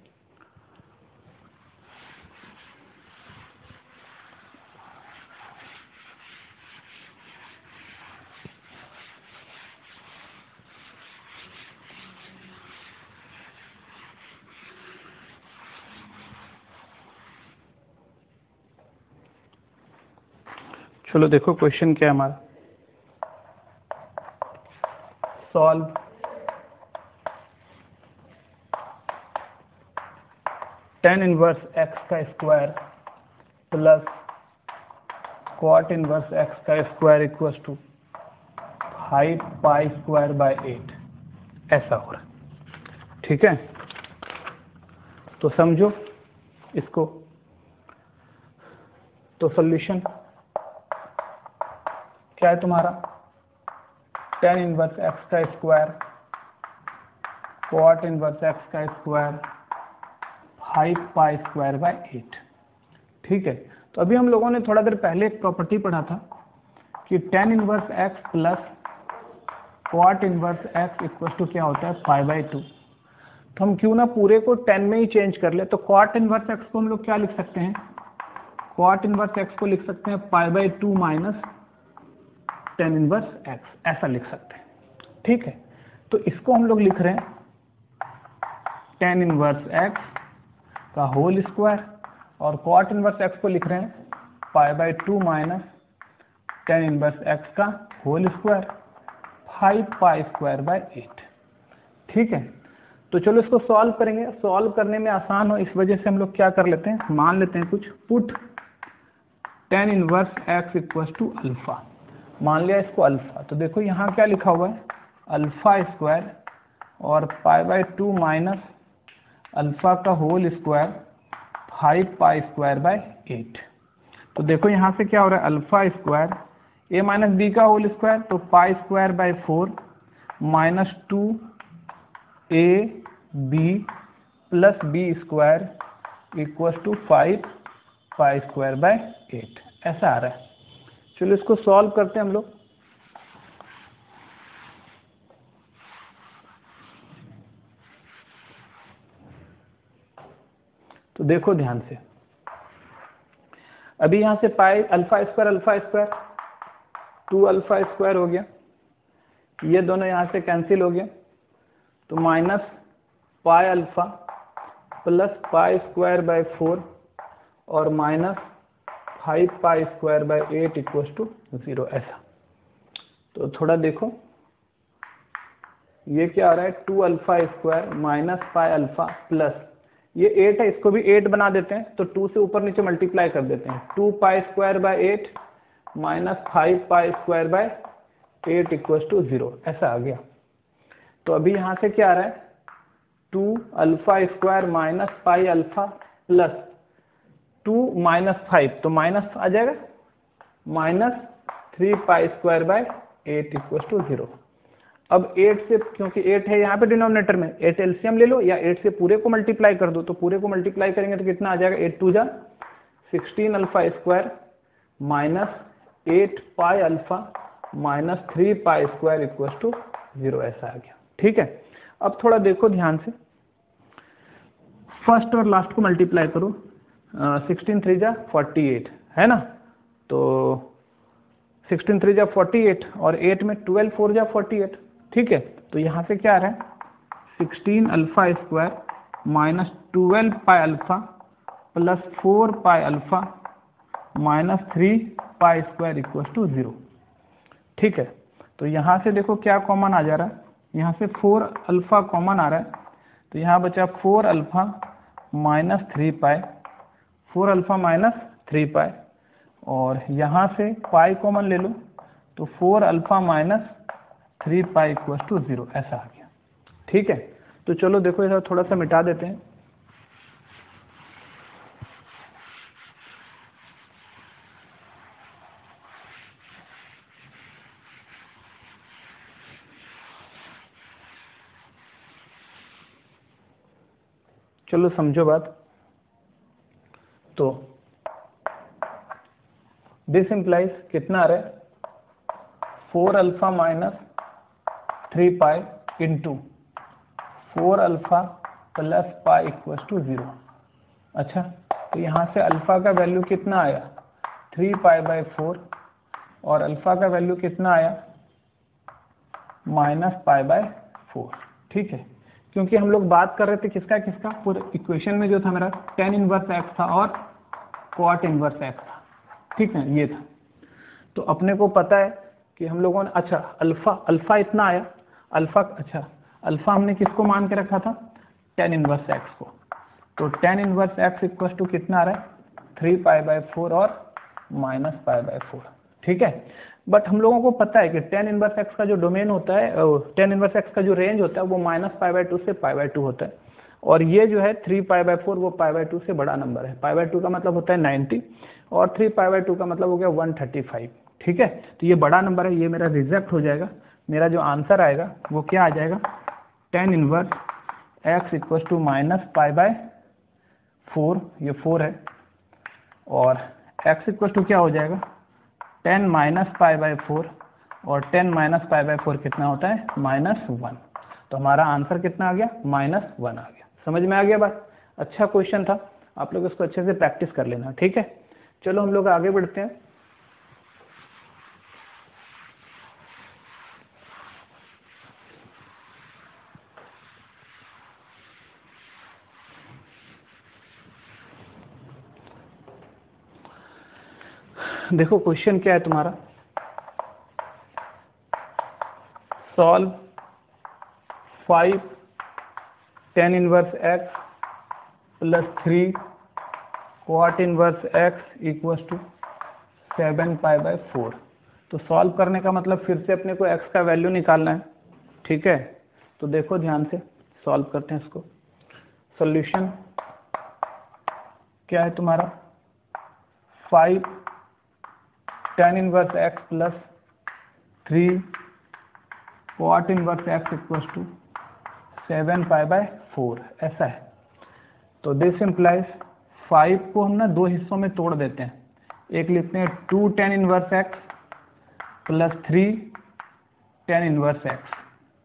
चलो देखो क्वेश्चन क्या है हमारा, सॉल्व टेन इनवर्स एक्स का square plus cot inverse x का square equals to five pi square by eight, ऐसा हो रहा है। ठीक है, तो समझो इसको। तो सॉल्यूशन क्या है तुम्हारा, टेन इनवर्स एक्स का स्क्वायर कॉट इनवर्स एक्स का square five pi square by eight. ठीक है, तो अभी हम लोगों ने थोड़ा देर पहले एक प्रॉपर्टी पढ़ा था कि tan inverse x plus cot inverse x equal to क्या होता है, फाइव बाई टू। तो हम क्यों ना पूरे को टेन में ही चेंज कर ले। तो कॉट इनवर्स एक्स को हम लोग क्या लिख सकते हैं, कॉट इनवर्स एक्स को लिख सकते हैं pi by two minus tan inverse x, ऐसा लिख सकते हैं। ठीक है, तो इसको हम लोग लिख रहे हैं टेन इनवर्स एक्स का होल स्क्वायर और कॉट इनवर्स एक्स को लिख रहे हैं pi by two minus tan inverse x का whole square five pi square by eight. ठीक है, तो चलो इसको सॉल्व करेंगे। सॉल्व करने में आसान हो इस वजह से हम लोग क्या कर लेते हैं, मान लेते हैं कुछ, put tan inverse x equal to alpha, मान लिया इसको अल्फा। तो देखो यहाँ क्या लिखा हुआ है, अल्फा स्क्वायर और pi by two minus alpha का whole square five pi square by eight. तो देखो यहाँ से क्या हो रहा है, alpha square a minus b का होल स्क्वायर, तो pi square by four minus two a b plus b square equal to five pi square by eight, ऐसा आ रहा है। चलो इसको सॉल्व करते हैं हम लोग। तो देखो ध्यान से, अभी यहां से pi alpha square alpha square two alpha square हो गया, ये दोनों यहां से कैंसिल हो गया, तो minus pi alpha plus pi square by four और minus five pi square by eight equal to zero, ऐसा। तो थोड़ा देखो ये क्या आ रहा है, two alpha square minus pi alpha plus ये एट है, इसको भी एट बना देते हैं, तो टू से ऊपर नीचे मल्टीप्लाई कर देते हैं, two pi square by eight minus five pi square by eight equal to zero, ऐसा आ गया। तो अभी यहां से क्या आ रहा है, two alpha square minus pi alpha plus two minus five, तो माइनस आ जाएगा, minus three pi square by eight equal to zero. अब एट से, क्योंकि एट है यहाँ पे डिनोमिनेटर में, एट एलसीएम ले लो या एट से पूरे को मल्टीप्लाई कर दो, तो पूरे को मल्टीप्लाई करेंगे तो कितना आ जाएगा, एट टू जा sixteen alpha square minus eight pi alpha minus three pi square equal to zero, ऐसा आ गया। ठीक है, अब थोड़ा देखो ध्यान से, फर्स्ट और लास्ट को मल्टीप्लाई करो, सिक्सटीन थ्री जा फोर्टी एट है ना, तो सिक्सटीन थ्री जा फोर्टी एट और एट में ट्वेल्व फोर जा फोर्टी एट, ठीक है। तो यहाँ से क्या आ रहा है, sixteen alpha square minus twelve pi alpha plus four pi alpha minus three pi square equal to zero, ठीक है। तो यहाँ से देखो क्या कॉमन आ जा रहा है, यहाँ से फोर अल्फा कॉमन आ रहा है, तो यहाँ बचा four alpha minus three pi, four alpha minus three pi, और यहाँ से पाई कॉमन ले लो तो four alpha minus three pi equal to zero, ऐसा आ गया, ठीक है। तो चलो देखो इधर थोड़ा सा मिटा देते हैं। चलो समझो बात, तो दिस इंप्लाइज कितना आ रहा है, four alpha minus three pi into four alpha plus pi equal to zero. अच्छा, तो यहाँ से अल्फा का वैल्यू कितना आया, थ्री पाई बाई फोर, और अल्फा का वैल्यू कितना आया, माइनस पाई बाय फोर, ठीक है। क्योंकि हम लोग बात कर रहे थे किसका किसका, पूरे इक्वेशन में जो था मेरा टेन इनवर्स एक्स था और क्वाट इनवर्स एक्स था, ठीक है, ये था। तो अपने को पता है कि हम लोगों ने, अच्छा अल्फा अल्फा इतना आया, अल्फा, अच्छा अल्फा हमने किसको मान के रखा था, टेन इनवर्स एक्स को। तो tan inverse x equal to कितना आ रहा है, थ्री पाई बाय फोर और माइनस पाई बाय फोर, ठीक है। बट हम लोगों को पता है कि टेन इनवर्स एक्स का जो डोमेन होता है, टेन इनवर्स एक्स का जो रेंज होता है वो माइनस पाई बाय टू से पाई बाय टू होता है, और ये जो है थ्री पाई बाय फोर वो पाई बाय टू से बड़ा नंबर है। पाई बाय टू का मतलब होता है नाइन्टी और थ्री पाई बाय टू का मतलब हो गया वन थर्टी फाइव, ठीक है। तो ये बड़ा नंबर है, ये मेरा रिजेक्ट हो जाएगा। मेरा जो आंसर आएगा वो क्या आ जाएगा, tan inverse x equal to minus pi by four, ये फोर है, और एक्स इक्वल टू क्या हो जाएगा, tan minus pi by four, और tan minus pi by four कितना होता है, माइनस वन। तो हमारा आंसर कितना आ गया, माइनस वन आ गया। समझ में आ गया बात, अच्छा क्वेश्चन था, आप लोग इसको अच्छे से प्रैक्टिस कर लेना, ठीक है। चलो हम लोग आगे बढ़ते हैं। देखो क्वेश्चन क्या है तुम्हारा, solve five tan inverse x plus three cot inverse x equal to seven pi by four. तो सॉल्व करने का मतलब फिर से अपने को एक्स का वैल्यू निकालना है, ठीक है। तो देखो ध्यान से सॉल्व करते हैं इसको। सॉल्यूशन क्या है तुम्हारा, five tan inverse x plus three cot inverse x equal to seven pi by four, ऐसा है। तो दिस इंप्लाइज फाइव को हम ना दो हिस्सों में तोड़ देते हैं, एक लिखते हैं two tan inverse x plus three tan inverse x,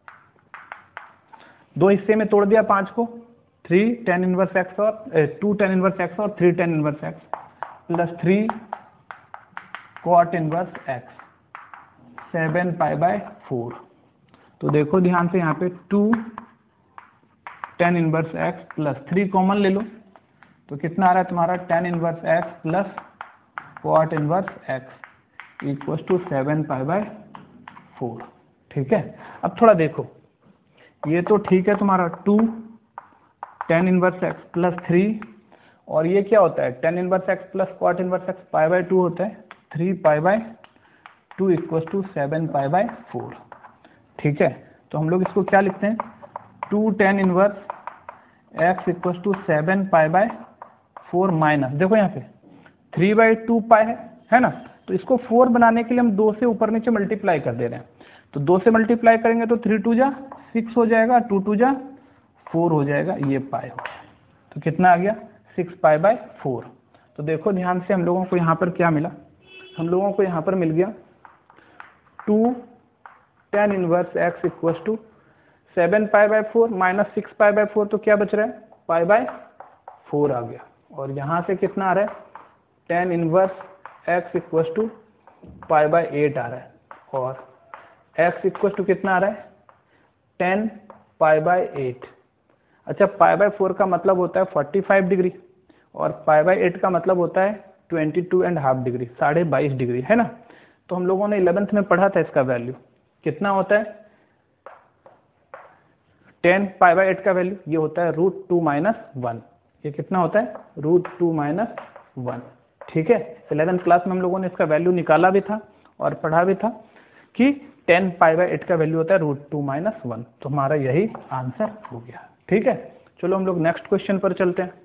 दो हिस्से में तोड़ दिया पांच को, थ्री टेन इनवर्स एक्स और टू टेन इनवर्स एक्स और three tan inverse x plus three cot inverse x, seven pi by four. तो देखो ध्यान से यहाँ पे two tan inverse x plus three common ले लो, तो कितना आ रहा है तुम्हारा, tan inverse x plus cot inverse x equal to seven pi by four, ठीक है। अब थोड़ा देखो, ये तो ठीक है तुम्हारा two tan inverse x plus three, और ये क्या होता है, tan inverse x plus cot inverse x pi by two होता है, three pi by two equal to seven pi by four, ठीक है। तो हम लोग इसको क्या लिखते हैं, two tan inverse x equal to seven pi by four minus, देखो यहाँ पे थ्री बाई टू पाई है है ना, तो इसको फोर बनाने के लिए हम दो से ऊपर नीचे मल्टीप्लाई कर दे रहे हैं। तो दो से मल्टीप्लाई करेंगे तो थ्री टू जा सिक्स हो जाएगा, टू टू जा फोर हो जाएगा, ये पाई हो गया। तो कितना आ गया, सिक्स पाई बाय फोर। तो देखो ध्यान से हम लोगों को यहाँ पर क्या मिला, हम लोगों को यहाँ पर मिल गया two tan inverse x equal to seven pi by four minus six pi by four, तो क्या बच रहा है, पाई बाय फोर आ गया, और यहाँ से कितना आ रहा है, tan inverse x equal to pi by eight आ रहा है, और एक्स इक्व टू कितना आ रहा है, टेन पाई बाय एट। अच्छा, पाई बाय फोर का मतलब होता है फोर्टी फाइव डिग्री, और पाई बाय एट का मतलब होता है twenty two and half degree, साढ़े बाईस डिग्री, है ना। तो हम लोगों ने इलेवेंथ में पढ़ा था इसका वैल्यू कितना होता है, टेन पाई बाय एट का वैल्यू ये होता है रूट टू माइनस वन, ये कितना होता है, रूट टू माइनस वन। ठीक है, इलेवेंथ क्लास में हम लोगों ने इसका वैल्यू निकाला भी था और पढ़ा भी था कि टेन पाई बाय एट का वैल्यू होता है रूट टू माइनस वन। तो हमारा यही आंसर हो गया। ठीक है, चलो हम लोग नेक्स्ट क्वेश्चन पर चलते हैं।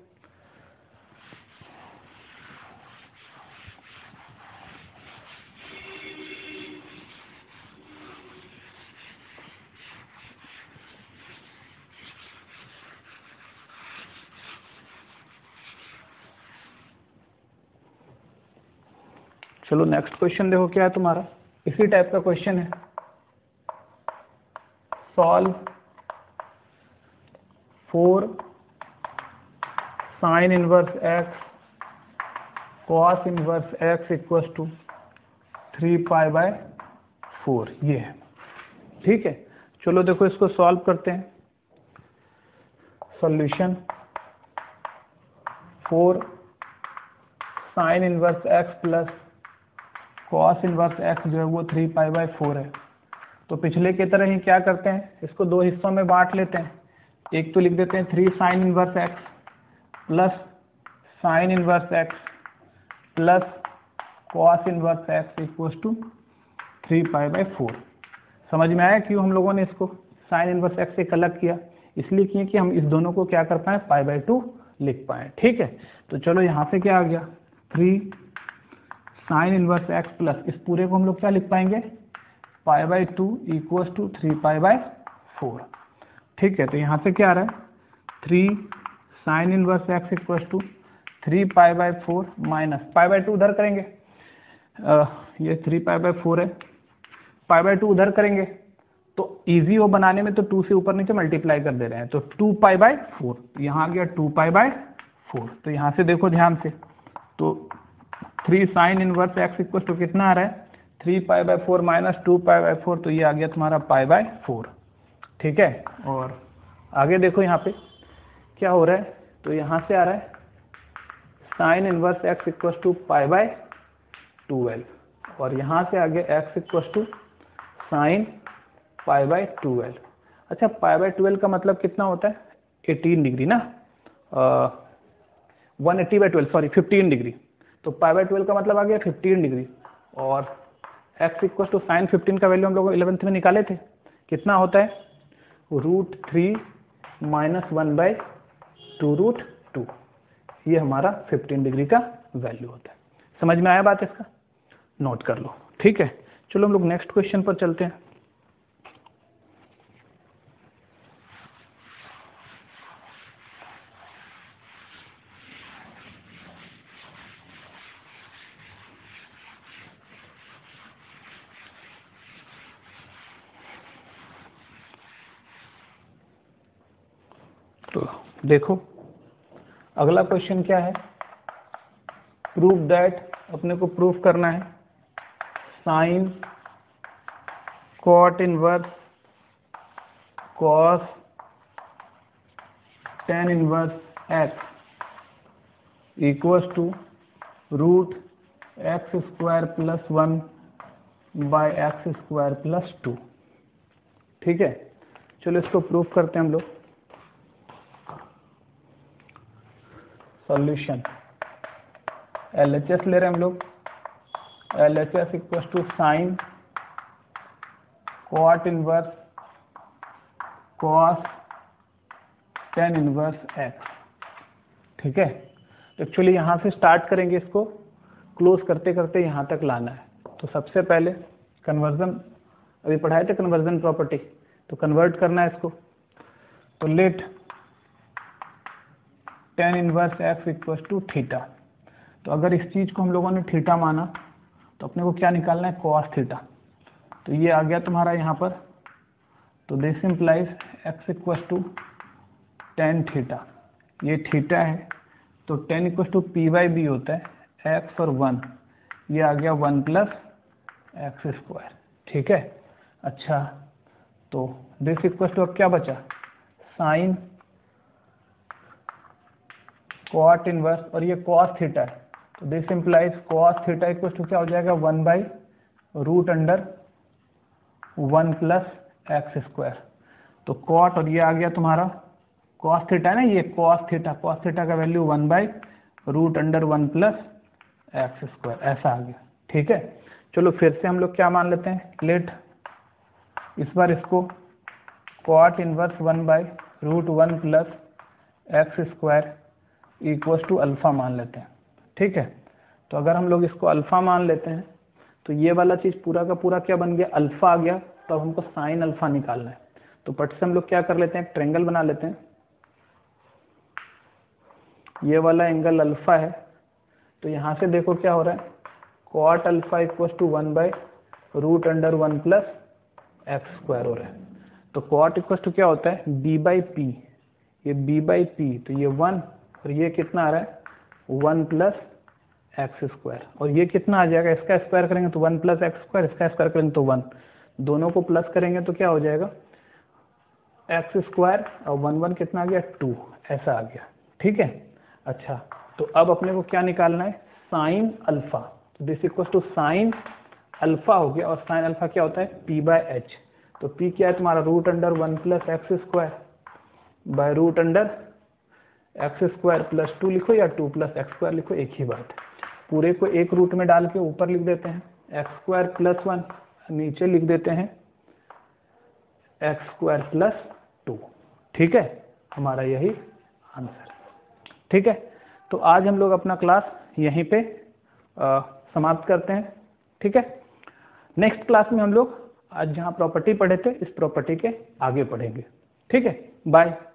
चलो नेक्स्ट क्वेश्चन देखो क्या है तुम्हारा, इसी टाइप का क्वेश्चन है। Solve four sine inverse x cos inverse x equal to three pi by four, ये है। ठीक है, चलो देखो इसको सॉल्व करते हैं। Solution four sine inverse x plus cos inverse x जो है वो थ्री पाई बाय फोर है। तो पिछले की तरह ही क्या करते हैं, इसको दो हिस्सों में बांट लेते हैं। एक तो लिख देते हैं three sine inverse x plus sine inverse x plus cos inverse x equal to three pi by four. समझ में आया क्यों हम लोगों ने इसको साइन इनवर्स एक्स से अलग किया, इसलिए किए कि हम इस दोनों को क्या कर पाए, पाई बाय टू लिख पाए। ठीक है, तो चलो यहाँ पे क्या आ गया, three sine inverse x plus, इस पूरे को हम लोग क्या लिख पाएंगे, pi by two equal to three pi by four. ठीक है, तो यहाँ पे क्या आ रहा है, three sine inverse x equal to three pi by four minus pi by two उधर करेंगे, आ, ये थ्री पाई बाय फोर है, पाई बाय टू उधर करेंगे तो इजी हो बनाने में, तो टू से ऊपर नीचे मल्टीप्लाई कर दे रहे हैं, तो टू पाई बाय फोर, यहाँ आ गया टू पाई बाय फोर। तो यहाँ से देखो ध्यान से, तो three sine inverse x equal to कितना आ रहा है, three pi by four minus two pi by four, तो ये आ गया तुम्हारा पाई बाय फोर। ठीक है, और आगे देखो यहाँ पे क्या हो रहा है, तो यहाँ से आ रहा है sine inverse x equal to pi by twelve, और यहाँ से आगे x equal to sine pi by twelve. अच्छा, पाई बाय ट्वेल्व का मतलब कितना होता है, एटीन डिग्री ना, one eighty by twelve sorry fifteen degree, तो पाई बाय ट्वेल्व का मतलब आ गया फिफ्टीन डिग्री, और x equal to sine fifteen का वैल्यू हम लोग इलेवेंथ में निकाले थे, कितना होता है, root three minus one by two root two, ये हमारा फिफ्टीन डिग्री का वैल्यू होता है। समझ में आया बात, इसका नोट कर लो। ठीक है, चलो हम लोग नेक्स्ट क्वेश्चन पर चलते हैं। तो देखो अगला क्वेश्चन क्या है, प्रूव दैट, अपने को प्रूफ करना है sine cot inverse cos tan inverse x equals to root x square plus one by x square plus two. ठीक है, चलो इसको प्रूफ करते हैं हम लोग। सॉल्यूशन एल एच एस ले रहे हैं हम लोग, L H S equal to sine cot inverse cos tan inverse x. ठीक है, एक्चुअली यहां से स्टार्ट करेंगे, इसको क्लोज करते करते यहां तक लाना है। तो सबसे पहले कन्वर्जन, अभी पढ़ाए थे कन्वर्जन प्रॉपर्टी, तो कन्वर्ट करना है इसको। तो let tan inverse x equal to theta, तो अगर इस चीज को हम लोगों ने थीटा माना तो अपने को क्या निकालना है, कॉस थीटा। तो ये आ गया तुम्हारा यहाँ पर, तो this implies x equal to tan theta, ये थीटा है, तो tan equal to P by B होता है एक्स और वन, ये आ गया वन प्लस एक्स स्क्वायर, ठीक है। अच्छा तो दिस इक्वल टू अब क्या बचा, साइन कॉट इनवर्स, और ये कॉस थीटा है, तो this implies cos theta equal to क्या हो जाएगा, one by root under one plus x square. तो कॉट और ये आ गया तुम्हारा कॉस थीटा है ना, ये कॉस थीटा, कॉस थीटा का value one by root under one plus x square, ऐसा आ गया, ठीक है। चलो फिर से हम लोग क्या मान लेते हैं, लेट इस बार इसको cot inverse one by root one plus x square equal to alpha मान लेते हैं, ठीक है। तो अगर हम लोग इसको अल्फा मान लेते हैं तो ये वाला चीज पूरा का पूरा क्या बन गया, अल्फा आ गया। तो अब हमको साइन अल्फा निकालना है, तो पट से हम लोग क्या कर लेते हैं, ट्रायंगल बना लेते हैं। ये वाला एंगल अल्फा है, तो यहां से देखो क्या हो रहा है, cot alpha equal to one by root under one plus x square हो रहा है। तो कॉट इक्वल टू क्या होता है, बी बाई पी, ये बी बाई पी, तो ये वन और ये कितना आ रहा है, वन प्लस एक्स स्क्वायर, और ये कितना आ जाएगा, इसका स्क्वायर करेंगे तो वन प्लस एक्स स्क्वायर, इसका स्क्वायर करेंगे तो वन, दोनों को प्लस करेंगे तो क्या हो जाएगा, एक्स स्क्वायर और वन वन कितना आ गया, टू, ऐसा आ गया, ठीक है। अच्छा तो अब अपने को क्या निकालना है, साइन अल्फा, तो this equal to sine alpha हो गया, और साइन अल्फा क्या होता है, पी बाय एच। तो पी क्या है तुम्हारा, root under one plus x square by root under x square plus two लिखो या टू प्लस एक्स स्क्वायर लिखो, एक ही बात है। पूरे को एक रूट में डाल के ऊपर लिख देते हैं एक्स स्क्वायर प्लस वन, नीचे लिख देते हैं एक्स स्क्वायर प्लस टू, ठीक है। हमारा यही आंसर, ठीक है। तो आज हम लोग अपना क्लास यहीं पे आ, समाप्त करते हैं, ठीक है। नेक्स्ट क्लास में हम लोग आज जहां प्रॉपर्टी पढ़े थे, इस प्रॉपर्टी के आगे पढ़ेंगे, ठीक है। बाय।